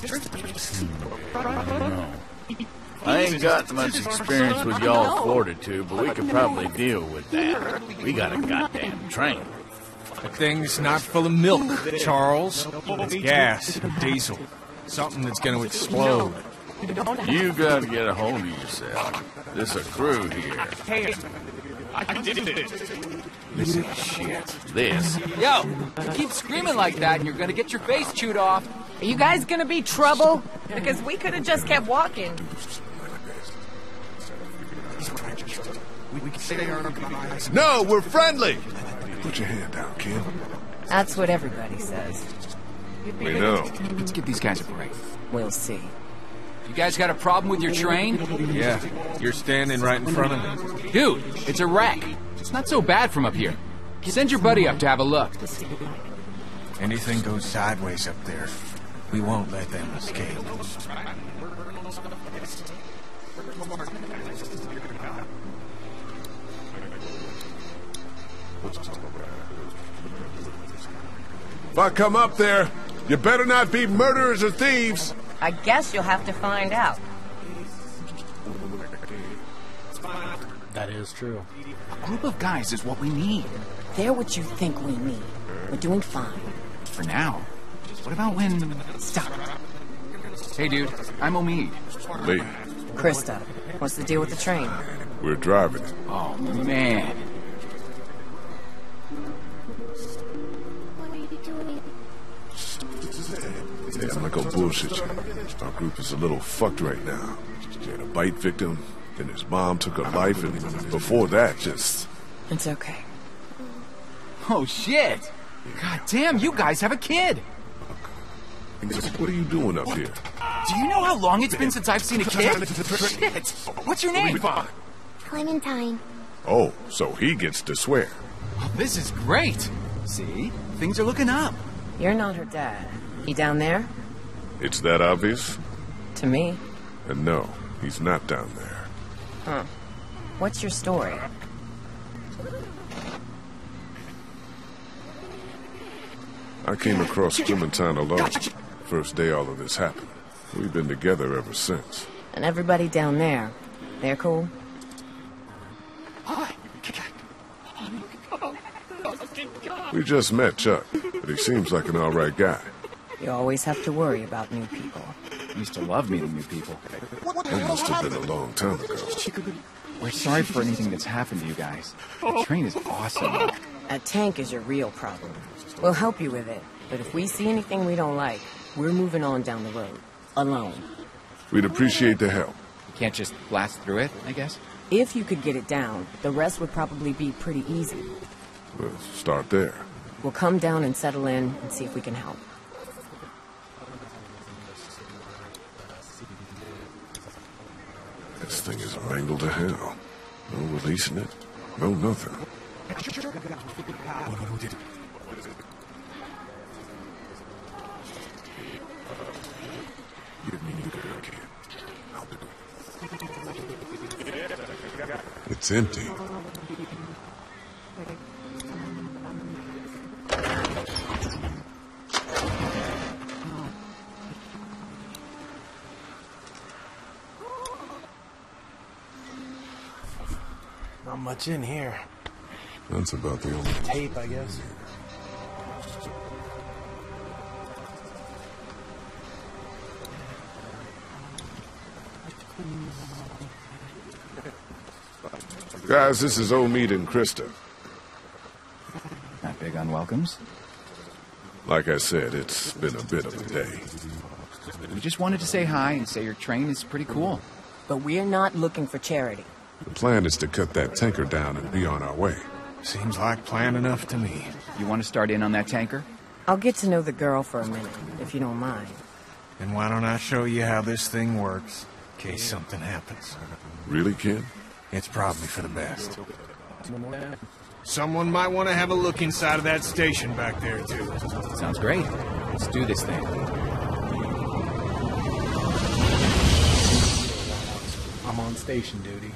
I ain't got much experience with y'all fortitude, but we could probably deal with that. We got a goddamn train. The thing's not full of milk, Charles. It's gas, diesel. Something that's gonna explode. You gotta get a hold of yourself. This a crew here. Hey, I did this. This is shit. This. Yo, you keep screaming like that and you're gonna get your face chewed off. Are you guys gonna be trouble? Because we could have just kept walking. No, we're friendly! Put your hand down, kid. That's what everybody says. We know. Let's give these guys a break. We'll see. You guys got a problem with your train? Yeah, you're standing right in front of me. Dude, it's a wreck. It's not so bad from up here. Send your buddy up to have a look. Anything goes sideways up there, we won't let them escape. If I come up there, you better not be murderers or thieves. I guess you'll have to find out. That is true. A group of guys is what we need. They're what you think we need. We're doing fine. For now. What about when... Stop. Hey, dude. I'm Omid. Lee. Krista, what's the deal with the train? We're driving it. Oh, man. Yeah, I'm not gonna bullshit you. Our group is a little fucked right now. She had a bite victim, then his mom took her life, and before that, just... It's okay. Oh, shit! God damn, you guys have a kid! What are you doing up here? Do you know how long it's been since I've seen a kid? Shit! What's your name? Clementine. Oh, so he gets to swear. Oh, this is great! See? Things are looking up. You're not her dad. He down there? It's that obvious? To me. And no, he's not down there. Huh. What's your story? I came across Clementine alone. First day all of this happened. We've been together ever since. And everybody down there, they're cool? We just met Chuck, but he seems like an alright guy. You always have to worry about new people. I used to love meeting new people. That must have been a long time ago. We're sorry for anything that's happened to you guys. The train is awesome. That tank is your real problem. We'll help you with it, but if we see anything we don't like, we're moving on down the road. Alone. We'd appreciate the help. You can't just blast through it, I guess? If you could get it down, the rest would probably be pretty easy. We'll start there. We'll come down and settle in and see if we can help. This thing is mangled to hell. No releasing it. No nothing. It's empty. Not much in here. That's about the only tape, I guess. Guys, this is Omid and Krista. Not big on welcomes? Like I said, it's been a bit of a day. We just wanted to say hi and say your train is pretty cool. But we're not looking for charity. The plan is to cut that tanker down and be on our way. Seems like plan enough to me. You want to start in on that tanker? I'll get to know the girl for a minute, if you don't mind. And why don't I show you how this thing works, in case something happens? Really, kid? It's probably for the best. Someone might want to have a look inside of that station back there, too. Sounds great. Let's do this thing. I'm on station duty.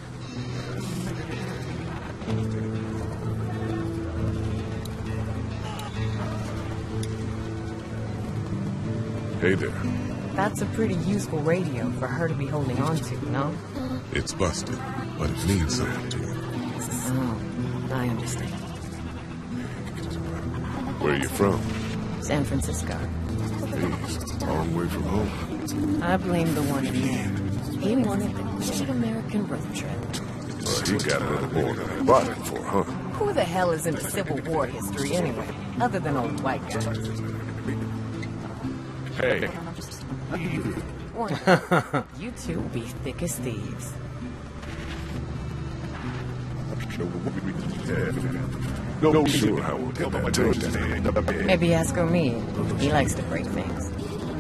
Hey there. That's a pretty useful radio for her to be holding on to, no? It's busted, but it means something to her. Oh, I understand. Where are you from? San Francisco. Jeez, long way from home. I blame the one in there. He wanted the great American road trip. Well, he got a little more than he bargained for, huh? Who the hell is into Civil War history anyway, other than old white guys? Hey. What? You two be thick as thieves. No, sure how we'll get that toast. Maybe ask Omid. He likes to break things.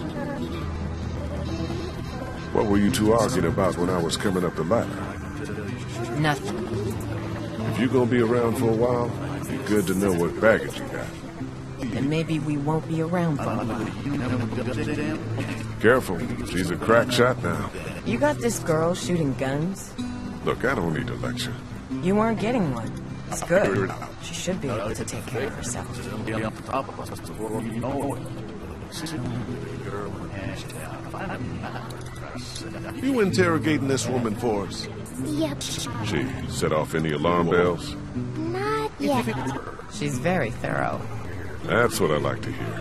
What were you two arguing about when I was coming up the ladder? Nothing. If you're gonna be around for a while, it'd be good to know what baggage you got. Then maybe we won't be around for a while. Careful, she's a crack shot now. You got this girl shooting guns? Look, I don't need a lecture. You weren't getting one. It's good. She should be able to take care of herself. You interrogating this woman for us? Yep. She set off any alarm bells? Not yet. She's very thorough. That's what I like to hear.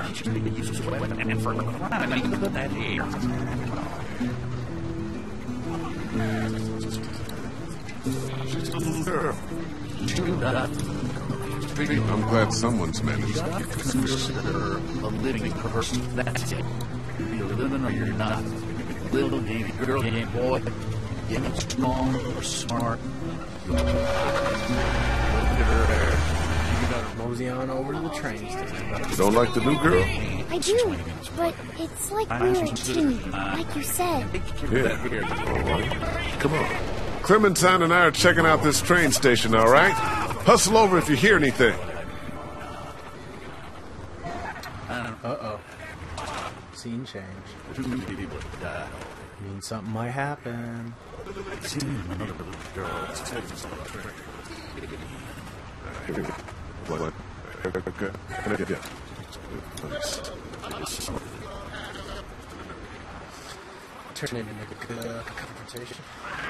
I'm glad someone's managed to consider her a living person. That's it. You're living or you're not. Little game, girl game, boy. You're strong or smart. Mosey on over to the train station. You don't like the new girl? I do, but it's like we're a team, like you said. Yeah, all right. Come on. Clementine and I are checking out this train station, all right? Hustle over if you hear anything. Uh-oh. Scene change. Means something might happen. What? Turn it into a confrontation.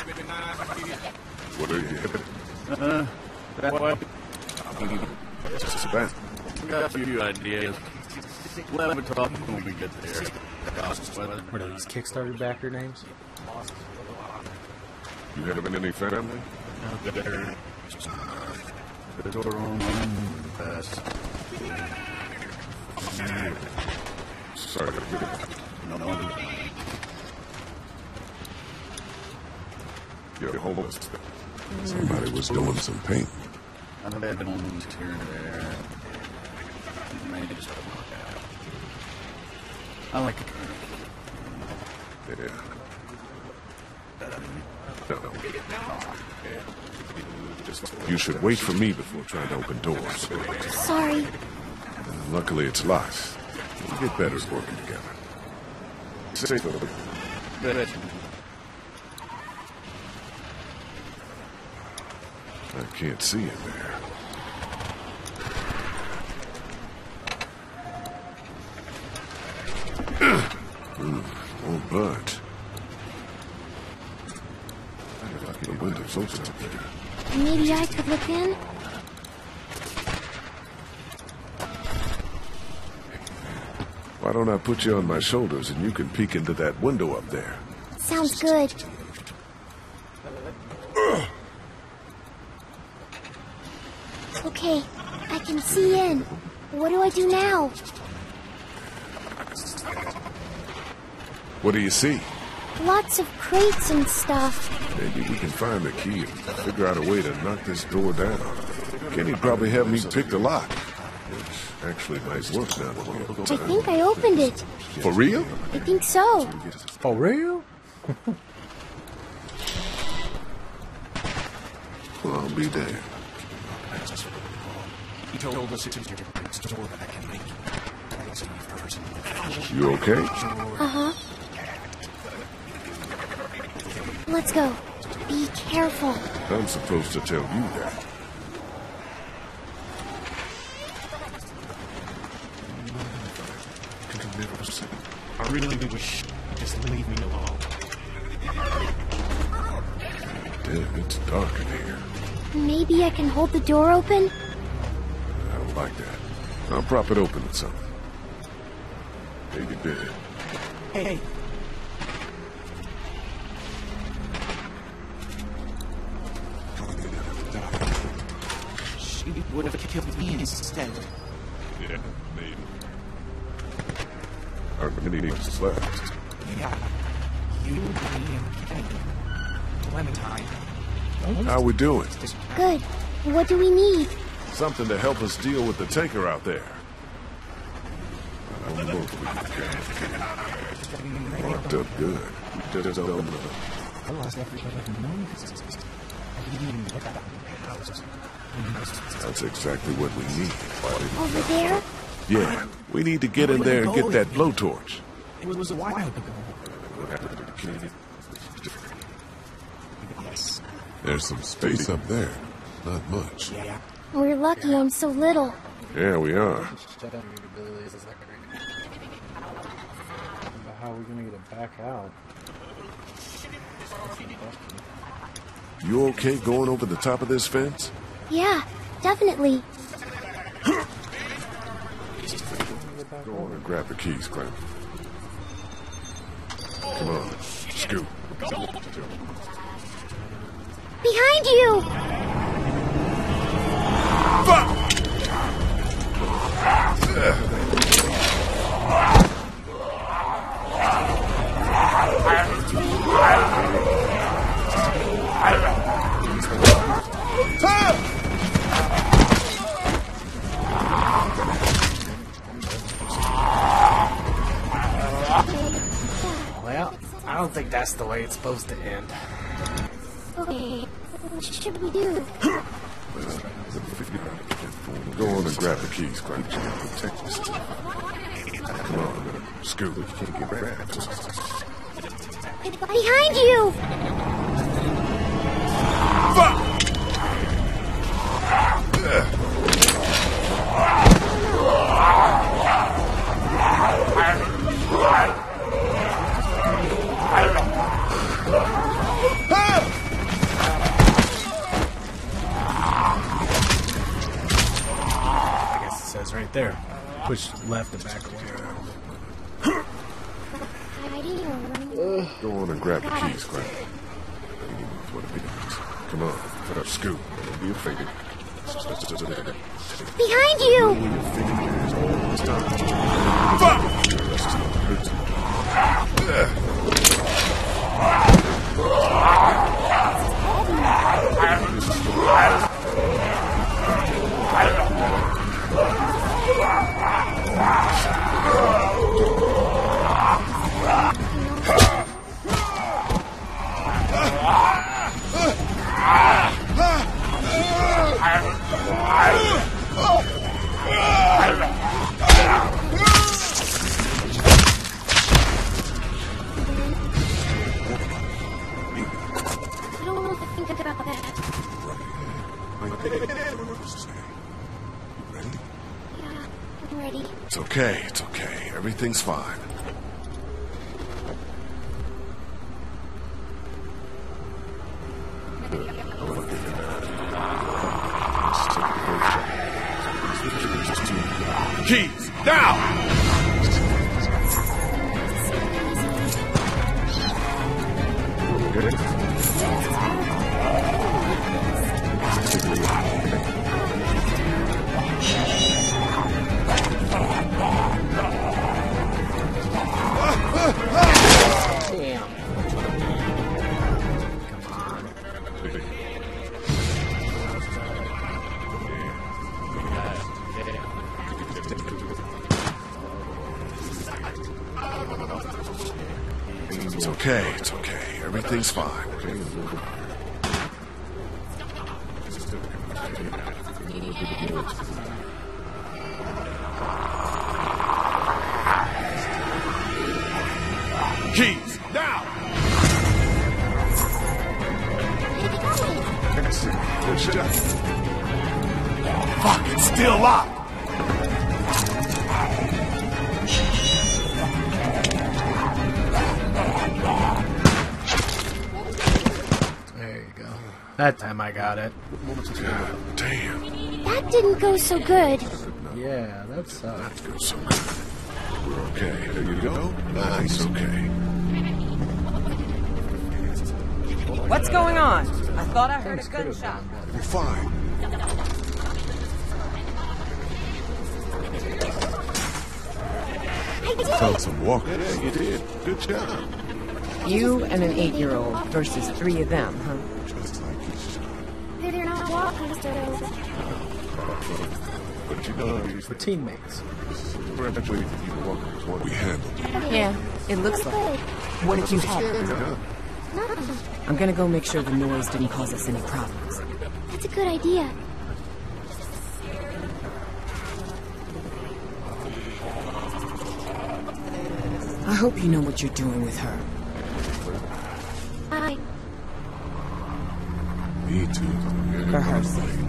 What are you? Got a few ideas. We'll have a talk when we get there. What are these Kickstarter backer names? You have any family? Sorry. You're homeless. Somebody was doing some painting. I've been homeless here and there. Maybe just I like it. Yeah. No. You should wait for me before trying to open doors. Sorry. Luckily, it's locked. We'll get better at working together. Safe over there. I can't see in there. Won't budge. The window's open up there. Maybe I could look in? Why don't I put you on my shoulders and you can peek into that window up there? Sounds good. Okay, I can see in. What do I do now? What do you see? Lots of crates and stuff. Maybe we can find the key and figure out a way to knock this door down. Kenny'd probably have me pick the lock, which actually might work now. I think I opened it. For real? I think so. For real? Well, I'll be damned. He told us it's a door that I can make. You okay? Uh-huh. Let's go. Be careful. I'm supposed to tell you that. I really wish just leave me alone. Damn, it's dark in here. Maybe I can hold the door open? I don't like that. I'll prop it open with something. Maybe bed. Hey. She would have killed me instead. Yeah, maybe. Aren't many minutes left. Yeah. You, me, and Kenny. Clementine. How we doing? Good. What do we need? Something to help us deal with the taker out there. I don't know if we can. Locked up good. We just don't know. I lost everybody I've known. That's exactly what we need. Over there? Yeah, we need to get in there and get that blowtorch. It was a while ago. Yes. There's some space up there. Not much. Yeah. We're lucky I'm so little. Yeah, we are. How are we gonna get it back out? You okay going over the top of this fence? Yeah, definitely. Go on and grab the keys, Clem. Come on, scoot. Behind you! Fuck! Well, I don't think that's the way it's supposed to end. Okay, what should we do? Go on and grab the keys, Clem. Protect this. Come on, scoot. You can't get grabbed. Behind you! Fuck! I guess it says right there. Push left to back away. Go on and grab the keys, Clem. Come on, put up, scoot. Don't be afraid. Behind you! It's okay, it's okay. Everything's fine. Keys, now! It's okay, it's okay. Everything's fine. Keys, now! Good shot. Fuck, it's still locked. That time I got it. God damn. That didn't go so good. Yeah, that sucks. That feels so good. We're okay. There you go. Nice, okay. What's going on? I thought I heard a gunshot. We're fine. Found some walkers. Yeah, you did. Good job. You and an 8-year-old versus 3 of them, huh? Just like you should. They're not walkers, though. But you know, We're teammates. we're actually walkers. What we handled. Yeah, it looks like. What did you have? Nothing. I'm gonna go make sure the noise didn't cause us any problems. That's a good idea. I hope you know what you're doing with her. Me too. For her sake.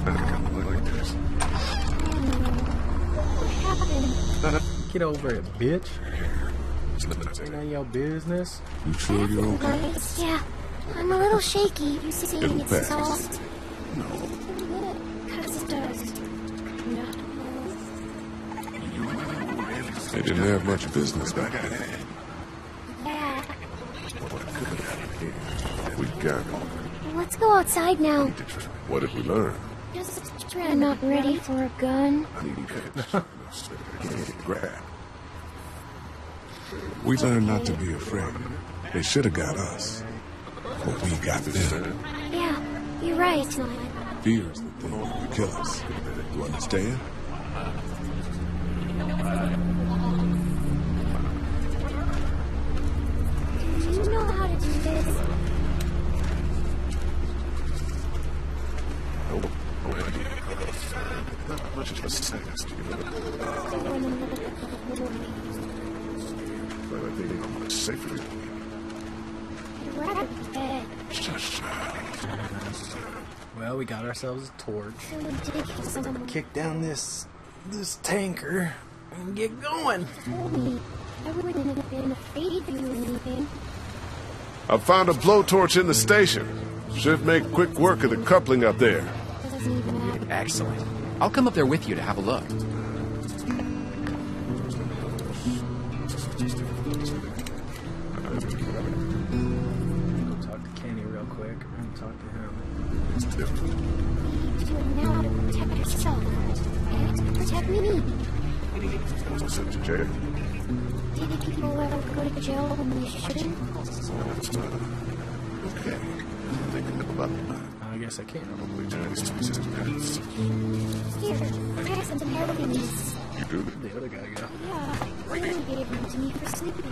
Get over it, bitch. Ain't none of your business. You sure you're okay? Yeah, I'm a little shaky. You see, It'll it's pass. soft. No. Cause it does. They didn't have much business back then. Yeah. We got it. Let's go outside now. What did we learn? I'm not ready for a gun. Grab. We learned not to be afraid. They should have got us. But we got them. Yeah, you're right. Fear's the thing that will kill us. You understand? Do you know how to do this? Much of a sense, you know. But I think I'm much safer. Shush. Well, we got ourselves a torch. Kick down this tanker and get going. I wouldn't have been afraid of you or anything. I found a blowtorch in the station. Should make quick work of the coupling up there. Excellent. I'll come up there with you to have a look. Talk to Kenny real quick. I'm gonna talk to him. It's different. You know how to protect yourself. And protect me. What's up to jail? Did people ever go to jail when they shouldn't? Okay. Thinking about that. I guess I can't. Probably Chinese pants. Here, I have some hairpins. You do? The other guy got. Yeah, Rainy gave them to me for sleeping.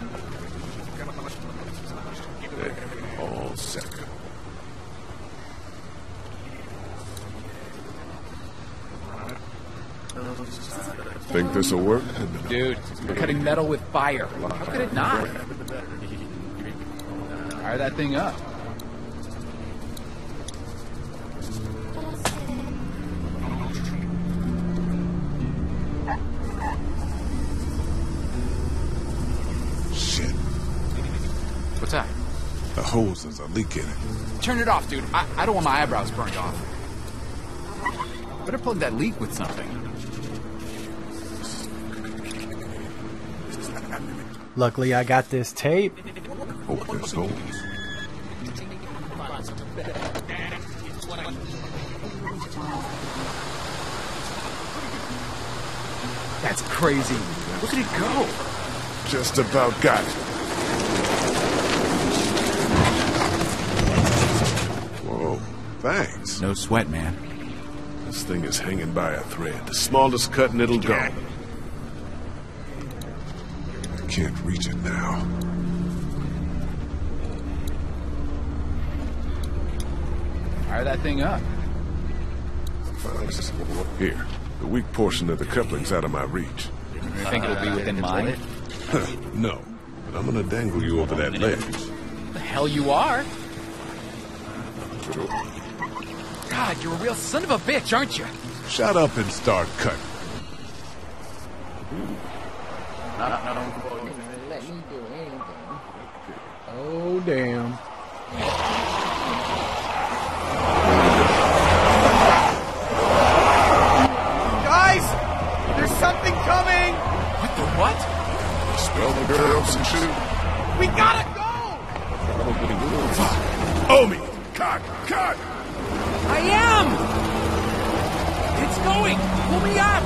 There, all set. Think this'll work? Dude, you're cutting metal with fire. How could it not? Fire that thing up. Shit. What's that? The hoses are leaking. Turn it off, dude. I don't want my eyebrows burned off. Better plug that leak with something. Luckily, I got this tape. Oh, there's holes. That's crazy. Look at it go. Just about got it. Whoa, thanks. No sweat, man. This thing is hanging by a thread. The smallest cut and it'll go. I can't reach it now. Fire that thing up. Here, the weak portion of the coupling's out of my reach. You think it'll be within mine? No, but I'm gonna dangle you over that ledge. The hell you are? God, you're a real son of a bitch, aren't you? Shut up and start cutting. Let me do anything. Oh, damn. Guys! There's something gotta go! Omi! Cut! I am! It's going! Pull me up!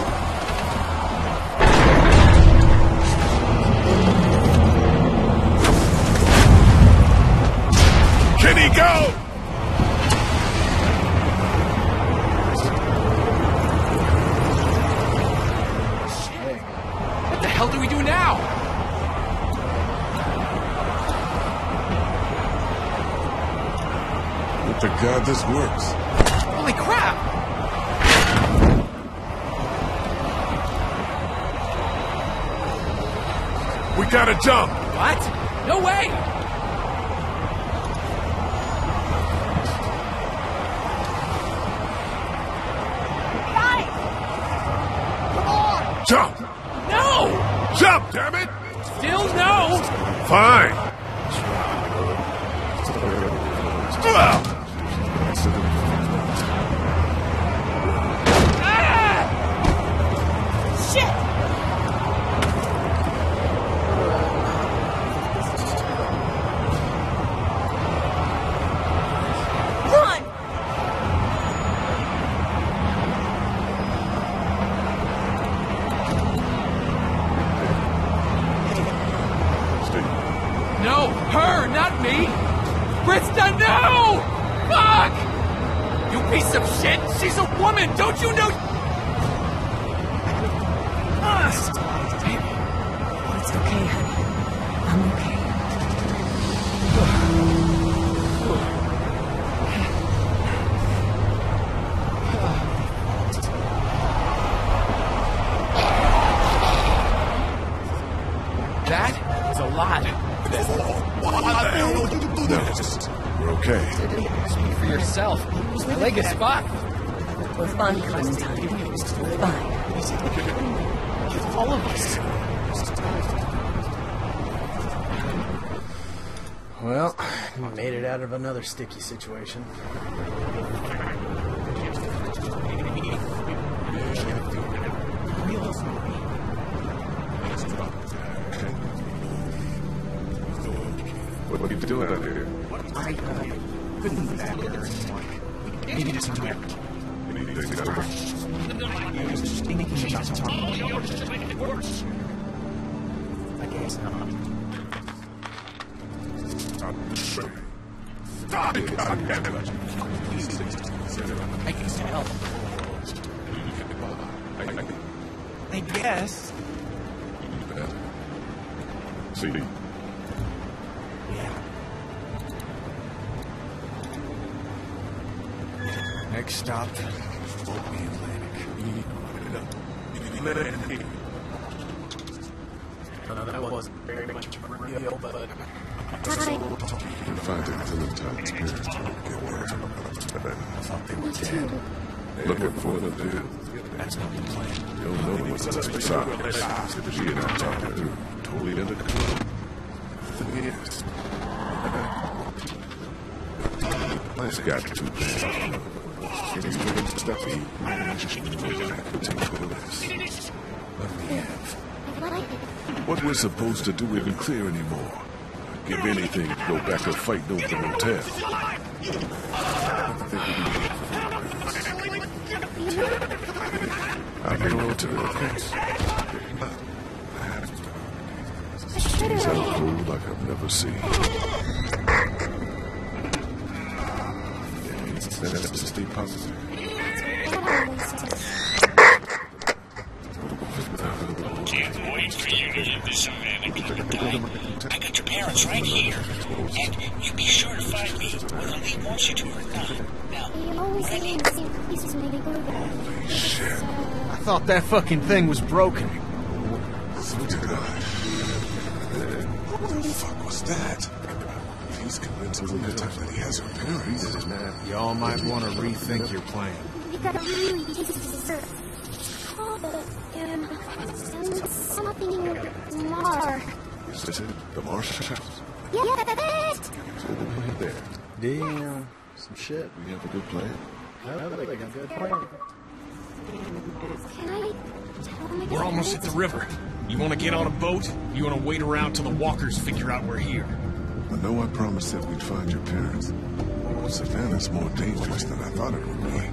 Can he go? What the hell do we do now? Hope to God this works. Holy crap! We gotta jump! What? No way! Jump! No! Jump, damn it! Still no! Fine. Well. Shit! Run! No! Her, not me! Krista, no! Fuck! You piece of shit! She's a woman! Don't you know? It's okay, honey. I'm okay. That is a lot. What the hell would you do this? We're okay. Speak for yourself. My leg is fucked. We're fine, Clementine. We're fine. All of us. Well, made it out of another sticky situation. What are you doing out here? I couldn't be back there anymore. Maybe just time. I guess not. Stop it! I can help. I guess. CD. Yeah. Next stop, Oakby Atlantic. No, that wasn't very much real, but... You can find it until the time it's clear. Get word. I thought they were dead. Looking for the deal. That's not the plan. You don't know what's inside. She and I talking through. Totally under control. Yes. Plan's got too bad. He's doing stuffy. I can take for this. What we have. What we're supposed to do isn't clear anymore. Give anything to go back and fight over the motel. I'll be over to the place. She's out cold like I've never seen. That's to stay positive. Can't wait for you to get this event. I got your parents right here. And you be sure to find me whether Lee wants you to or not. Now, ready? Holy shit. I thought that fucking thing was broken. So did I. What the fuck was that? He's convinced of the time that he has her parents. Y'all might want to rethink your plan. We gotta really take this to something more. Is this it? The Marshall House? Yeah, that's it! So we'll head there. Damn. Some shit. We have a good plan. I think a good plan. Can I tell him We're almost at the river. You want to get on a boat? You want to wait around till the walkers figure out we're here? I know I promised that we'd find your parents. Savannah's more dangerous than I thought it would be.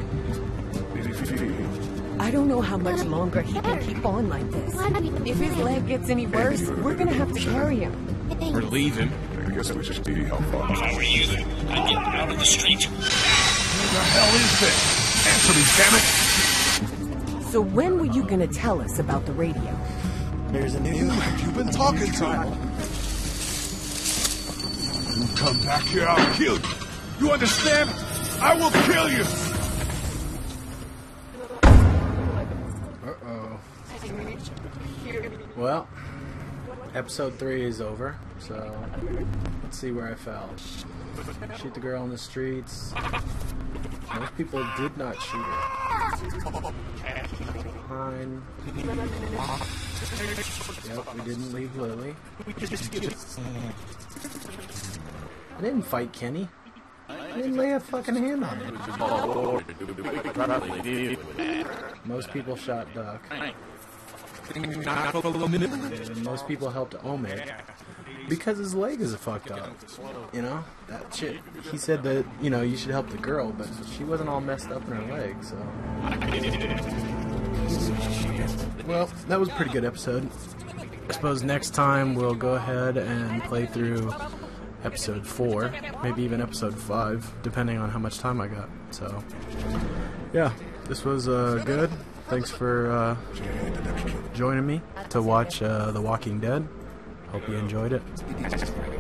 I don't know how much longer he can keep on like this. If his leg gets any worse, we're gonna have to carry him. Or leave him. I guess we should see how far. If I were you, I'd get out of the street. Who the hell is this? Answer me, damn it! So when were you gonna tell us about the radio? There's a new... Have you been talking to him? You come back here, I'll kill you. You understand? I will kill you! Uh-oh. Well, episode 3 is over, so let's see where I fell. Shoot the girl in the streets. Most people did not shoot her. Behind. Yep, we didn't leave Lily. I didn't fight Kenny. I didn't lay a fucking hand on him. Most people shot Duck. And most people helped Omid because his leg is fucked up. You know, that shit. He said that, you know, you should help the girl, but she wasn't all messed up in her leg, so. Well, that was a pretty good episode. I suppose next time we'll go ahead and play through episode 4, maybe even episode 5, depending on how much time I got. So, yeah, this was good. Thanks for joining me to watch The Walking Dead. Hope you enjoyed it.